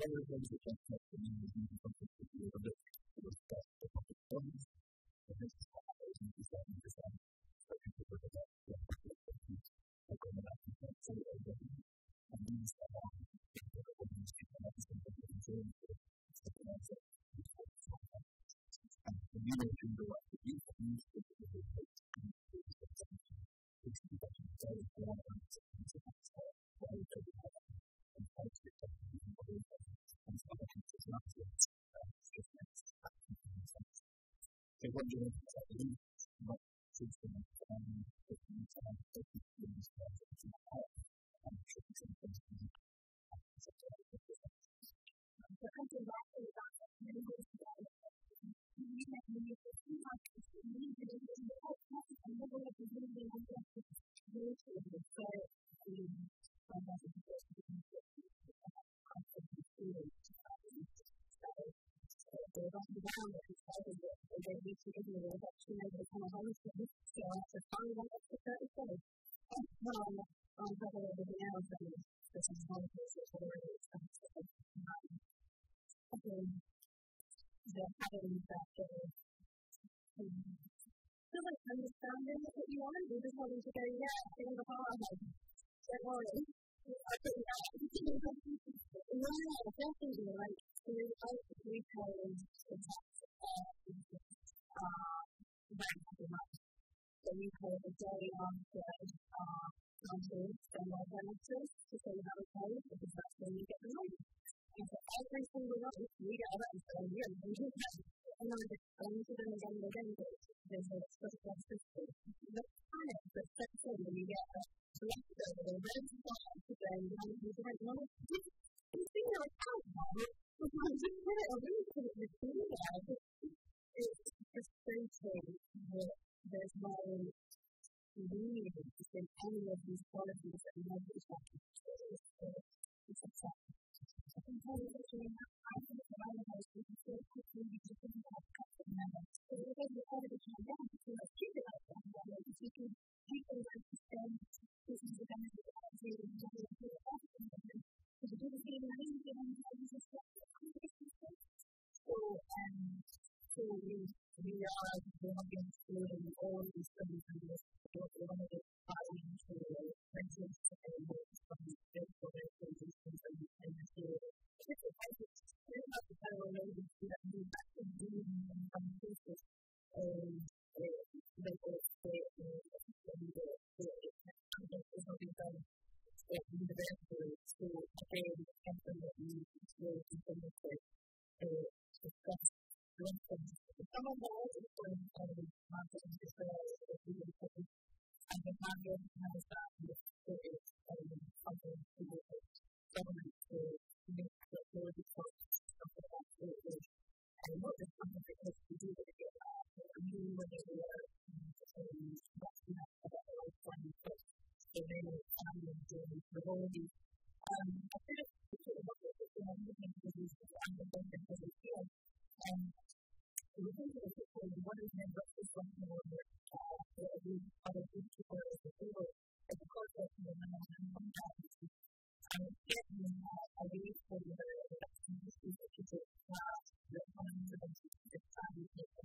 B: One of the things that jumped out to me was maybe something to do with it was that the public funds, the business models, and the seven percent, so people look at that, the public funds, like on the back of that, so that everybody, and these are all the people that are these people that are something that is very good, it's the concept, it's what it's all about. And when you know to go out to use the news, it's a very good thing, it's a good thing, it's a good thing, it's a good thing, it's a good thing, it's a good thing, why would they do that? And how to get that in the way that and so I think it's not just it's just next so what do you think about the what is the next time that you time that you do this project in the hall and should be something to do so the country is actually about many ways to go we have many two markets we need to do in the whole process and we're going to be doing the whole process really to the fair in some of the first they don't be down there because they need to give you a little bit to make it kind of holistic. So after five minutes, it's very good. And um, on top of everything else, I mean, this is one of those that are really expensive. Um, again, the having that sort of feel like understanding what you want. You're just wanting to go, yeah, get in the car, I'm like, don't worry. I think that, yeah, definitely, like, throughout the retailers, it's uh, very happy much. So we pay the day after uh, counters and their benefits to say how it's paid because that's when you get the money. And so every single month, we get a letter saying, yeah, we do that. And I'm just going to them again and again, but there's a special system. The panic that sets in when you get a leftover or red spot to say, you know, you don't know. It's in your account now. Sometimes you put it away because it's received there. It's frustrating that there's no meaning in any of these qualities that we have to check. It's a check. I can tell you that you're not finding the right house with the same quickly you just didn't have custom members. So you're going to be able to turn down to feel like keep it like that. If you can keep it like to spend this is the benefit of the day and you're going to do it often. So you do the same thing and then you just get so, um, so we, we are looking through all these things and just one of the fighting to friendships and works from the stakeholders and these things that we tend to do. It's a fight that's very much a federal agency that moves back to doing in some cases and local state and the state is something done at university to again something that we will continue to discuss one thing. Some of the other things that we want to discuss is really important. And the market has that with is something to do with government to make the authority focus something that is and not just something that has to do with it again. I mean, whether we are that's not about the lifetime first. So then I'm doing the whole of these. Um, I think it's sort of what we're doing and looking for these and the benefits of this field. And we think of it as what is meant by this one more that we other people as a whole as a concept of the non-human values. And getting a way for the industry to take class, the economies of the family,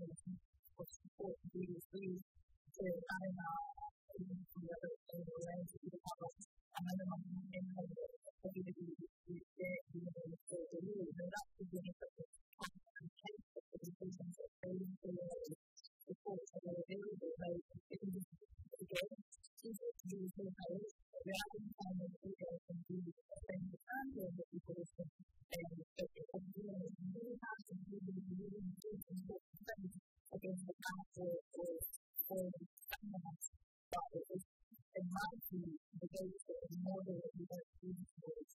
B: or support these things to I know even from the other areas of the public. And I don't know in how the community is there, even though it's still the rule, but that's the beginning of the and change the decisions that they need to reports that are available. Like, it can just again, choose it to use the powers, but we have to find that we can do the same time that people are saying, and that they can do it and really have to do the really important things against the council or or the government. But it is, in my view, the base of the model that we have to use towards.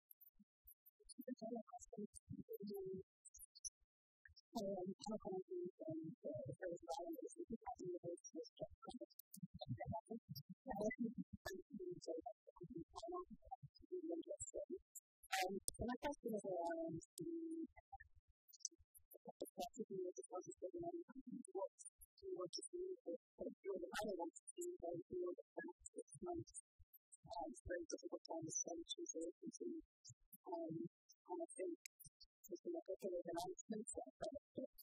B: The general aspect is Um, how can I do um, the first line is if you have to use this just kind of and then I think that I think it's going to be so that I can do how long to be interested. Um, so my question is around the effectively with the process of the money what do you want to do with the field that I want to do by the field of the next six months. Um, it's a very difficult time to spend to continue. Um, and I think announcements and benefits.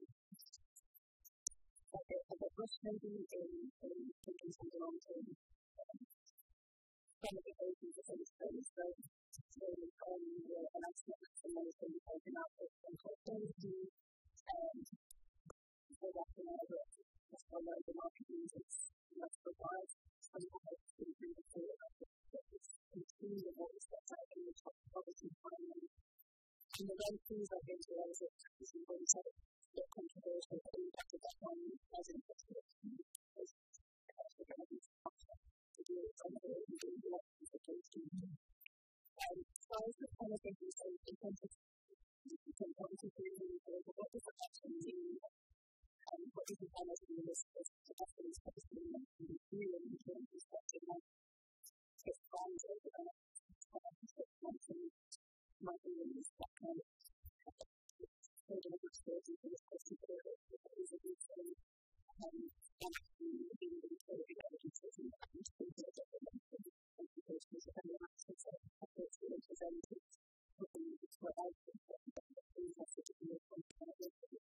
B: Like a, like a rush maybe in, in taking some long-term benefit agents or something. So, so um, the announcements and those things open up with some quality and so that you know that that's why the market users must provide some kind of improvement for that is continuing what is set out in the top policy plan. And the then things I think are also is important to get controversial but the impact of that on as an investor is actually going to be to do it on the and do what is the case to do. Um, so I was just kind of thinking so in terms of some policy theory or what does that actually mean? Um, what is the policy in this as to offer this policy and really in terms of perspective like it's plans over the next six months and might be in this that kind of holding up security for this policy period that is a good thing um, and actually being able to take the agencies and having to think of different implications of any aspects of efforts that are presented with the need for output that are interested in the content of the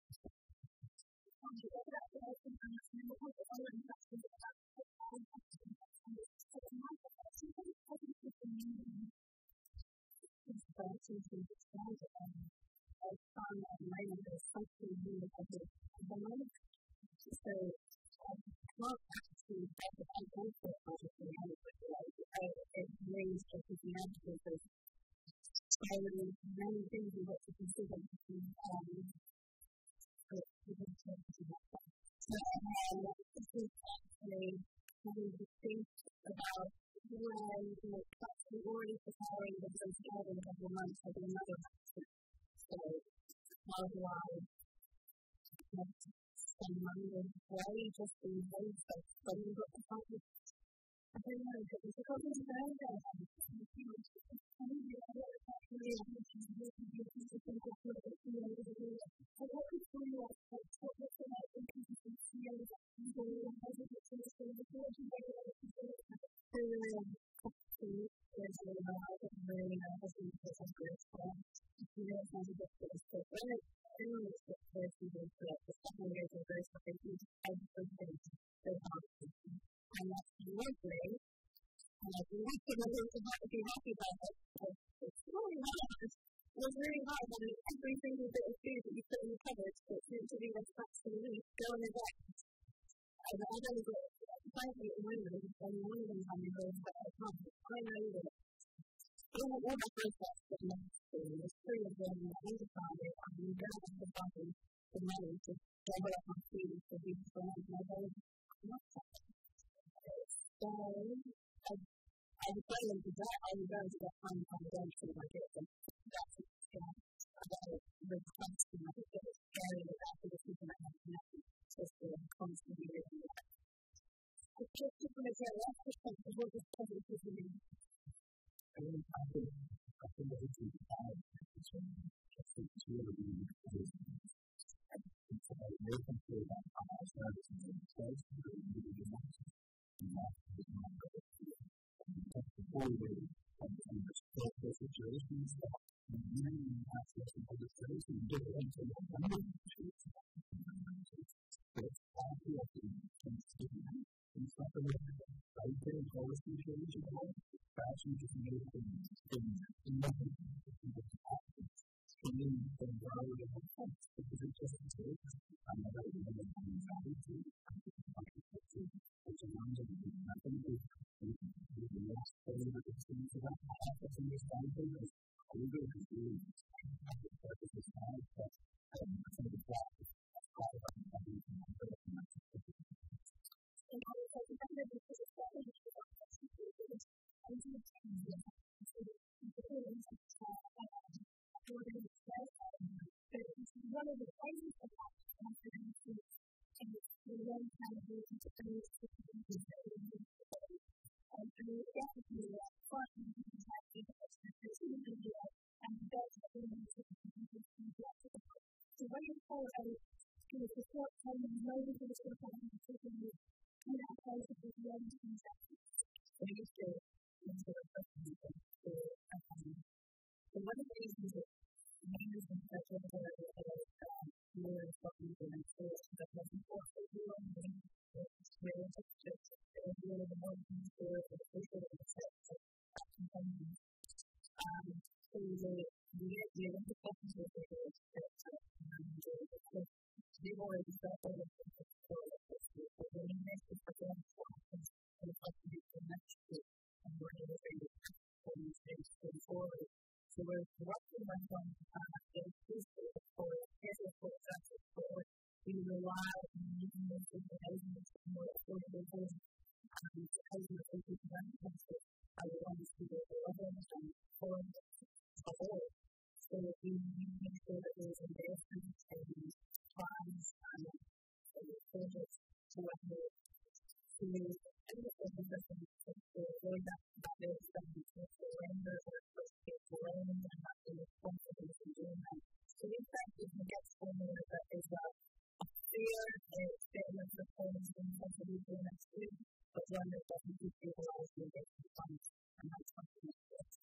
B: many things we want to consider um, so um, this is actually having to think about when you know perhaps we're already preparing the first job in a couple of months for another action. So how do I spend money in a way just in case that when you've got the time I don't know, but it's a couple of days there. And that's lovely. And I've been asking a little bit to be happy about that. It's really hard. It was really hard having every single bit of food that you put in the cupboard that's meant to be the snacks for the week go on a deck. And I've only got five at the moment, and one of them having goes back at a time. I know that all all the process that you have to do, there's three of them that understand it, and you don't have to find the money to double up on food for people to have my baby. Not that. So, I, I was going to that, I was going to get time confidential if I get them. That's it, yeah. I got a request and I think it was scary that after the people that have connected, just to constantly living with that. I just want to get less perspective of what this public is doing.
C: I think I think I think that it's really bad. It's really really it's about working through that our services and space to really do that. Before we understand the situations that many access to public service and different to the funding issues. But it's all the way to and stuff like that. I think policy change at all. Fashion just made things nothing streaming and browser and all that because it just takes I'm not going to be able to which amounts of nothing to the last thing that it's going to have to have to understand things older experience. That is the side that I think is that that's part of the and how is that dependent because it's not really about what's the difference. I think it's one of the places of that confidence is in the one kind of reason to produce the community and to definitely fun and happy because there's even the and the best things to the community. So when you call out to the support from the moment of the support and the in that place of the young transactions. So you used to answer a question to um, so one of the reasons that management such as the
B: for the most important people in the really just really the more for the people in the set of companies. Um, so the the idea of the questions that they do is that they've already got all of the support of this group, but when you make the performance options, it's like to be the next group and we're going to be for these things going forward. So we're working on one uh, inclusive for schedule for success for we rely on using those information for more affordable homes um, because of the people that are the ones who are the others and for the whole. So we make sure that there's investment and funds and projects to work with to understand the difference for going back to that is that we can surrender or take learning and have the responsibility for doing that. So in fact, we can get formula that is a fair statement of performance in terms of the next week, but one that doesn't destabilize the investment funds, and that's something that's good.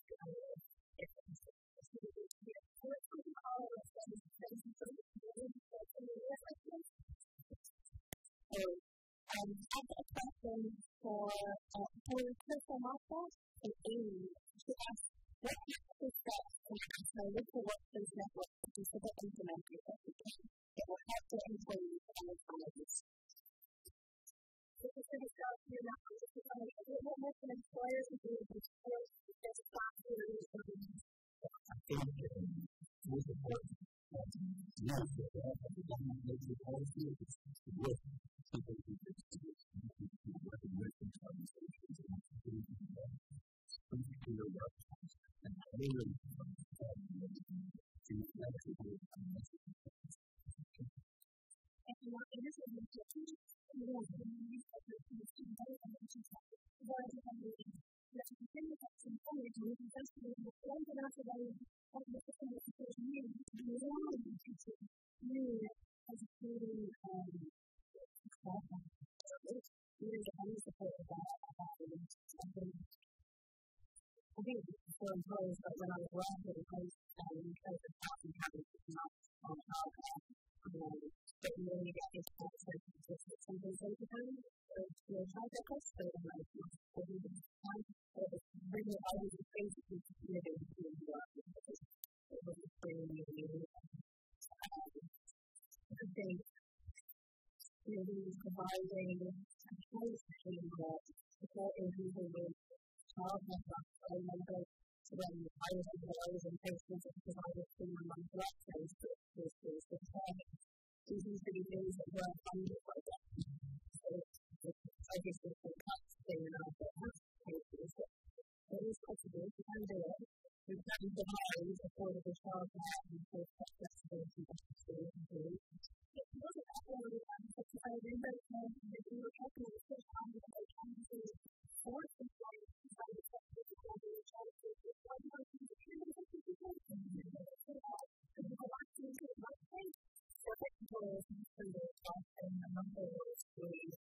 B: So, um, I've got a question for uh, for Crystal Martha and Amy. She asked, what practical steps can Astra look for workplace network to support implementing education? It will help their employees and their colleagues. This is going to start here now. This is going to be what most employers are doing to support their staff leaders and most important. Yes, I think for employees, but when I was working, because um, because of housing habits is not on childcare, um, but you only get this access to statistics and things like that. So it's your childcare costs, so then like it's forty percent. So it's really always basically living in the work because it wasn't really really. I think really providing a choice between the supporting people with childcare costs. I remember when I was employed in places because I was in my mom's workplace, which was the care. These used to be things that weren't funded by them. So I guess it's a tax thing and I thought that's cases that it is possible to can do it. We can devise affordable childcare and for flexibility that the schools can do. It wasn't that long because I remember that we were talking about the first time that I came to force employees to find a flexibility for their childcare. One person was really difficult to do. And the last thing was my place. So I employees can spend their childcare in a number of ways.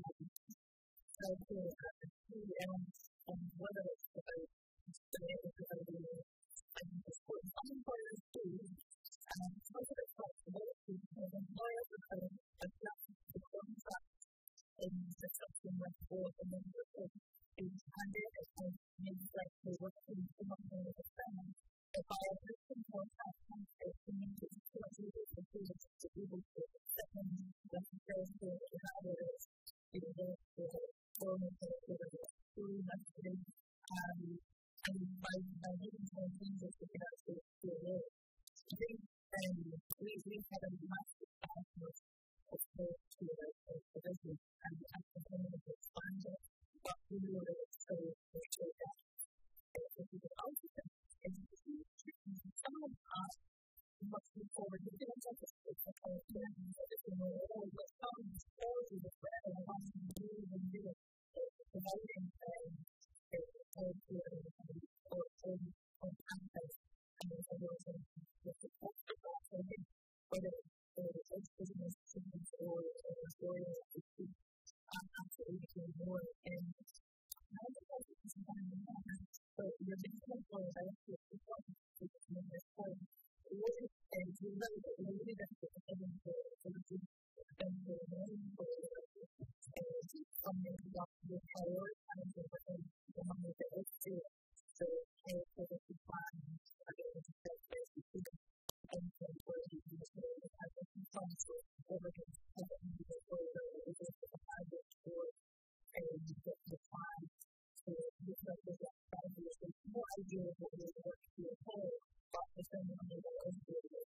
B: So to the two elements and whether it's about the ability and the support of employers too, and whether it's flexibility because employers are kind of adjusting to the contract in the section like four and then the fourth is handed and maybe like they work in something with a family. If I have this contract and it's community support leaders and students to be able to second the first thing that you have is it is a formal sort of school messaging um, and by, by making some changes we can actually do it. I think um, we, we had a massive effort of support to the, the business and we have continued to expand it, but we know that it's still make sure that if we could also think someone asked what's the forward to do it's like it's like a learning that if you know all the songs all of the bread and wants to do and do it providing um all the or all on campus and also with the support of that so I think whether it's business students or employers it's absolutely doing more and I think that's something that so your business employers I think it's important to make this point really and you know that you really benefit from having the ability will prioritize the money that is due. So, pay for the supplies, again, to take place between the anything for the industry that has a compliance with everything that has to be for the budget for a supply. So, this represents that there is more idea of what we work to pay, but the same money that is due is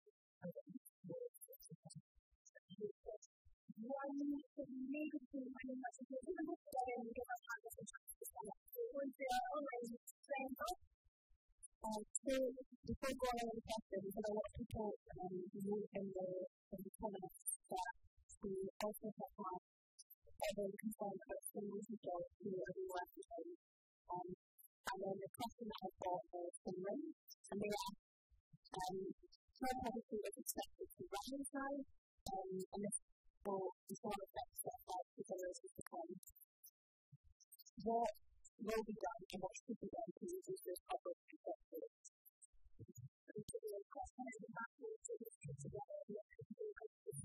B: one negative thing that's a bit of a day and get us out of the was their own saying, oh, so before going on the question, because a lot of people um, move in the, in the comments that we also have had other concern about someone who goes to everywhere today. Um, and then the question that I've got is Finland, and they ask, um, how policy is expected to reconcile, um, and if for the sort of effects that have considerations to come, what will be done and what should be done to reduce this public perspective? We give you a question and back to the city together and look at the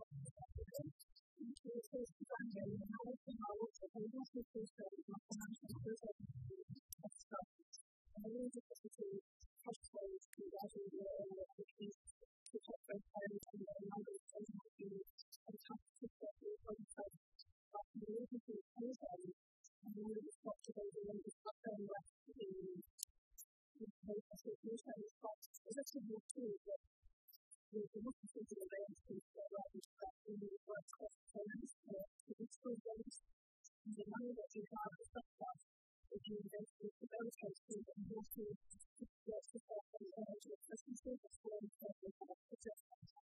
B: increases funding and how it's been held to the national system of financial inclusion of structures. And the reason for the city has closed to gradually do it in the countries to check for parents and the number of things that we and have to get the important but the reason for the inclusion and the reason for the reason for the reason the process of inclusion is quite is actually more too that the looking into the range of the right that we need for cost payments for the schools and the money that you have to support if you invest in the benefits to the industry to get support from the energy efficiency of schools that we have to just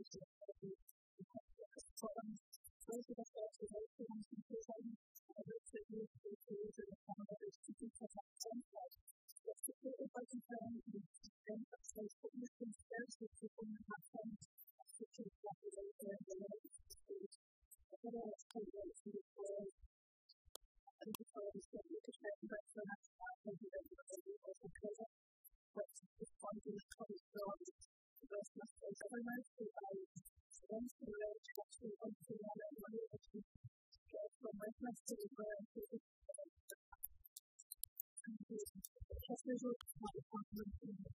B: so those are the thoughts of those who want to inclusion and those that need to include in the form of those to keep us at the same place. It's completely by comparing the benefits of those that use these services to form the platform to keep population and the level of schools. I don't know what's coming out from the school. I think it's always good to share the best for us. I think it's very good to also close it. But it's fun to look at the story. The rest of the government to once the road actually went to the other money that we get from reference to the road to the just as well as the compliment to the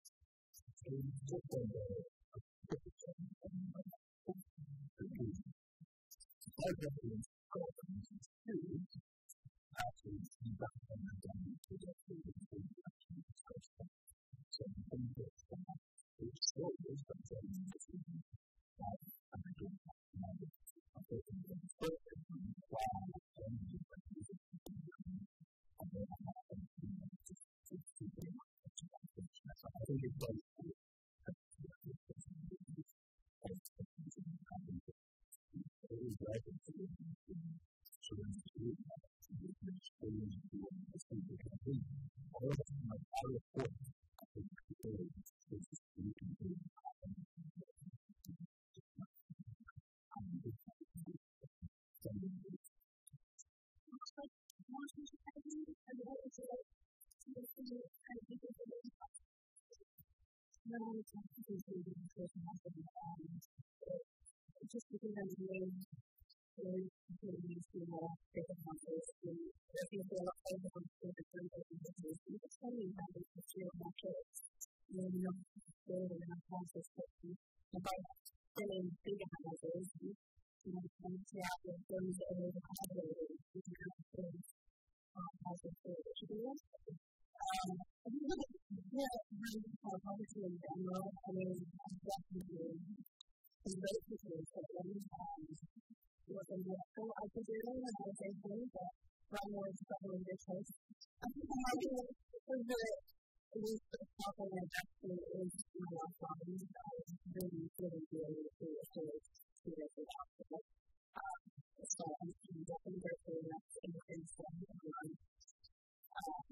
B: just because I'm doing very completely useful more data concepts and there's going to be a lot of different things that are going to be useful. It's funny how this material metrics and you know, building and process questions about filling bigger houses you know, and to have the things that are accommodated you can have things um, also for it should be less um, I think that yeah, really for policy in general, I mean, I'm definitely in those situations, um, was a miracle I could do and I was able to run more into trouble in this case. I think the idea is that at least the problem that actually is my last problem, I was really, really dealing with it to to this without it. Um, so I'm definitely grateful enough to increase that everyone. Um,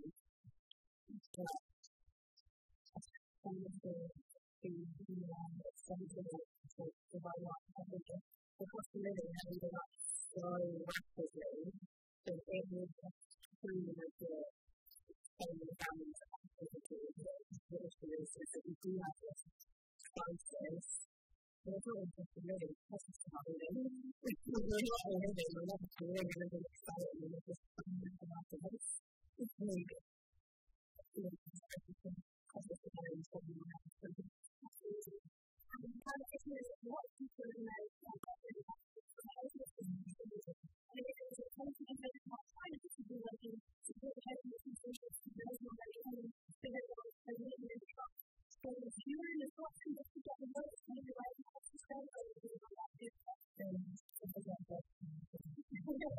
B: but some of the things we have, some of the to develop, I think the cost of living having gone up so rapidly, so it would have really like the same families that have to do the issue is that we do have this crisis. But it's not just living, it's just not living. We're not living, we're not doing anything exciting, we're just coming about the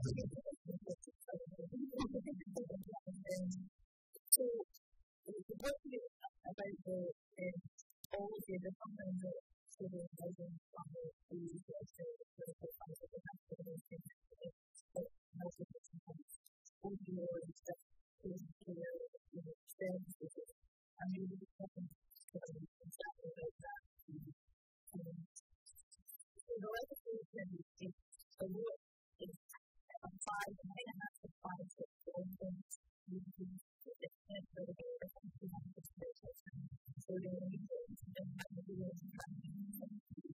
B: So, the book is about the all of the different kinds of children housing from the police to the political kinds of the national institutions, but most of it sometimes opioids that is clear, you know, services. I mean, we haven't covered exactly about that. Um, so the legislation is a lot is on five, nine and a half to five, six, seven things. You can it's meant for the better and to have this process. So there are many things that have to do with training and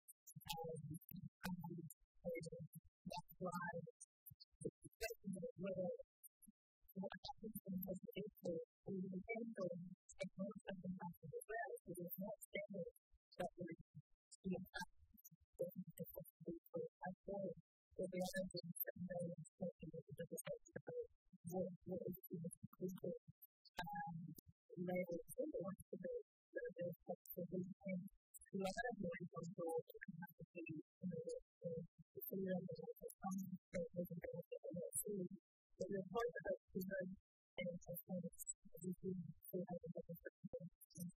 B: that's why the question of whether what happens in the future will depend on technology and impact as well. So there's not standard that would be impacted in the possible for as well. So the other things that may be talking about the effects about what what is the inclusive um level that they want to be the the effects of these things. The other more control that can have to be you know the the clear and the some that they can benefit from it too. So the part about children and sometimes we do still have a better perspective.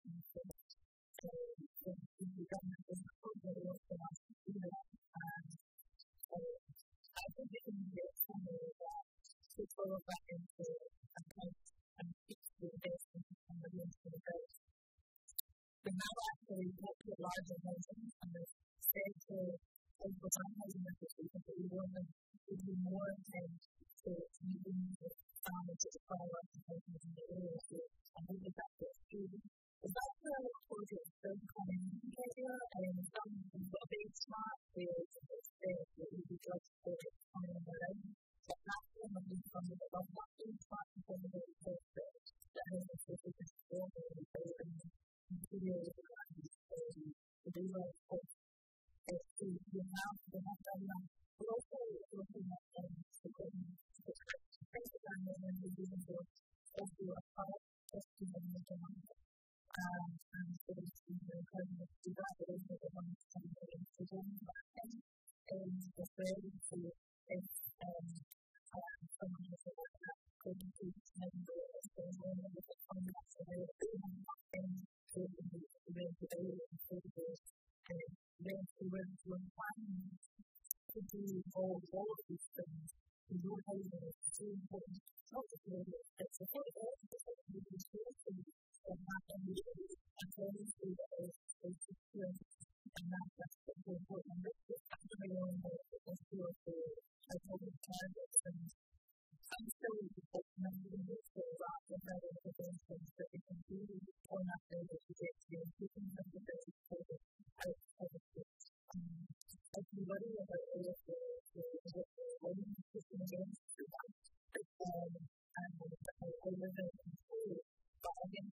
B: So the government doesn't hold very well for us to do that. Um, so I think we can get somewhere that to follow back into accounts and keep the best and the best for the best. So now actually look at larger housing and the state to over time housing associations that we want them to do more attempt to using the families to follow up the housing in the area. So I think that that's it too. So that's where I look forward to third common area and some we've got a big smart field in this space that we do jobs for coming on their own. But that's one of the things that I'm not doing smart sustainability first that has a specific form of the area and videos around these areas. So these are of the amount of the done but also looking at things to go into the script. Basically, I'm going to be using the S D R product, S D R product. Um, and so this is the kind of development that I want to do to do and the third is to is um someone who said that could be member of the one of the contacts that I would do and to be able to do and to do and then to learn to find to do all all of these things in your housing is too important. Not just to it's a whole lot of stuff you can do and not only and so this is a experience and not just the important and this is actually one of the skills to I told you targets and I'm still mentioning this to a lot of other things that we can do or not do that you get to do in terms of this out of this as we worry about all of the the women system against that um and I live in school but again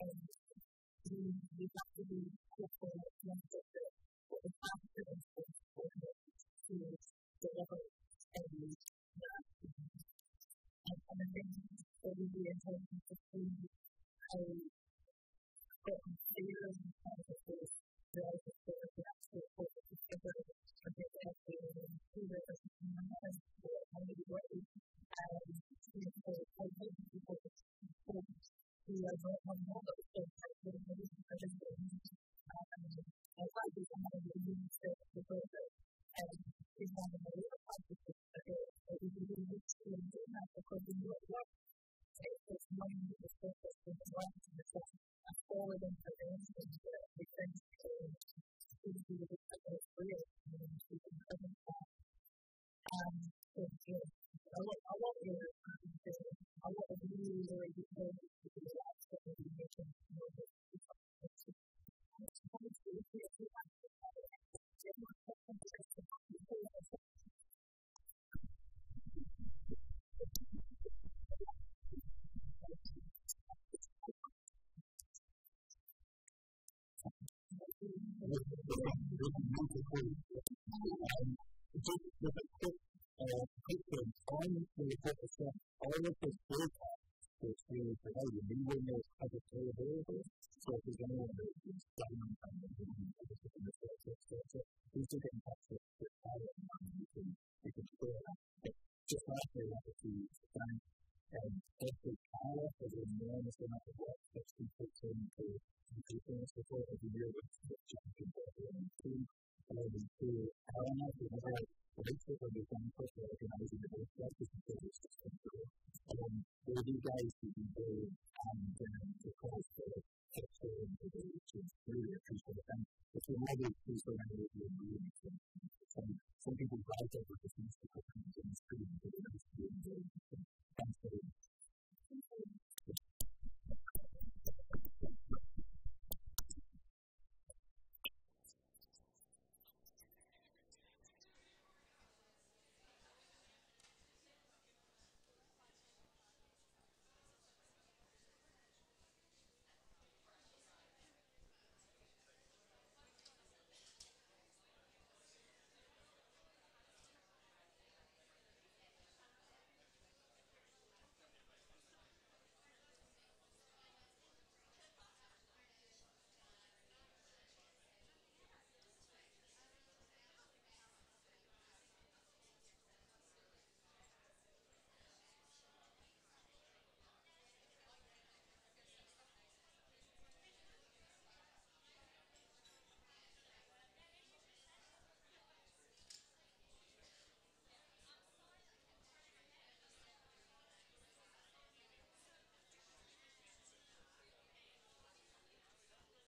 B: we we have to be careful not to what we have to do to deliver and that and I think it would be important to see how certain fears and practices relative to the actual focus of the work of the actual leaders and how they work and how they people who are not on all those things that they are really interested in and why they can have a unique set of further and they have a lot of practices that they really need to do that because they know what it's money to the surface and the life to the surface and forward information that we can to do the different career and to the present time. Um, so, yeah, I want, I want your, um, I want to really, really be able to do that so that we make it more of a
C: just with a quick uh, picture on the focus on all of this data that's really provided. We will know how to play available. So if there's anyone that is government and the government of the system is there, so these are getting access to the power and we can we can share that.
D: just lastly, I want to thank um, Doctor Carla for the enormous amount of work that she puts into increasing the support of the year with the champion and team. Um, to Helena, who was very grateful for the example for organizing the whole practice and service system. Um, for you guys to be brave and um, to cause for extra and to really appreciate it. And if you have it, please don't have it in the room.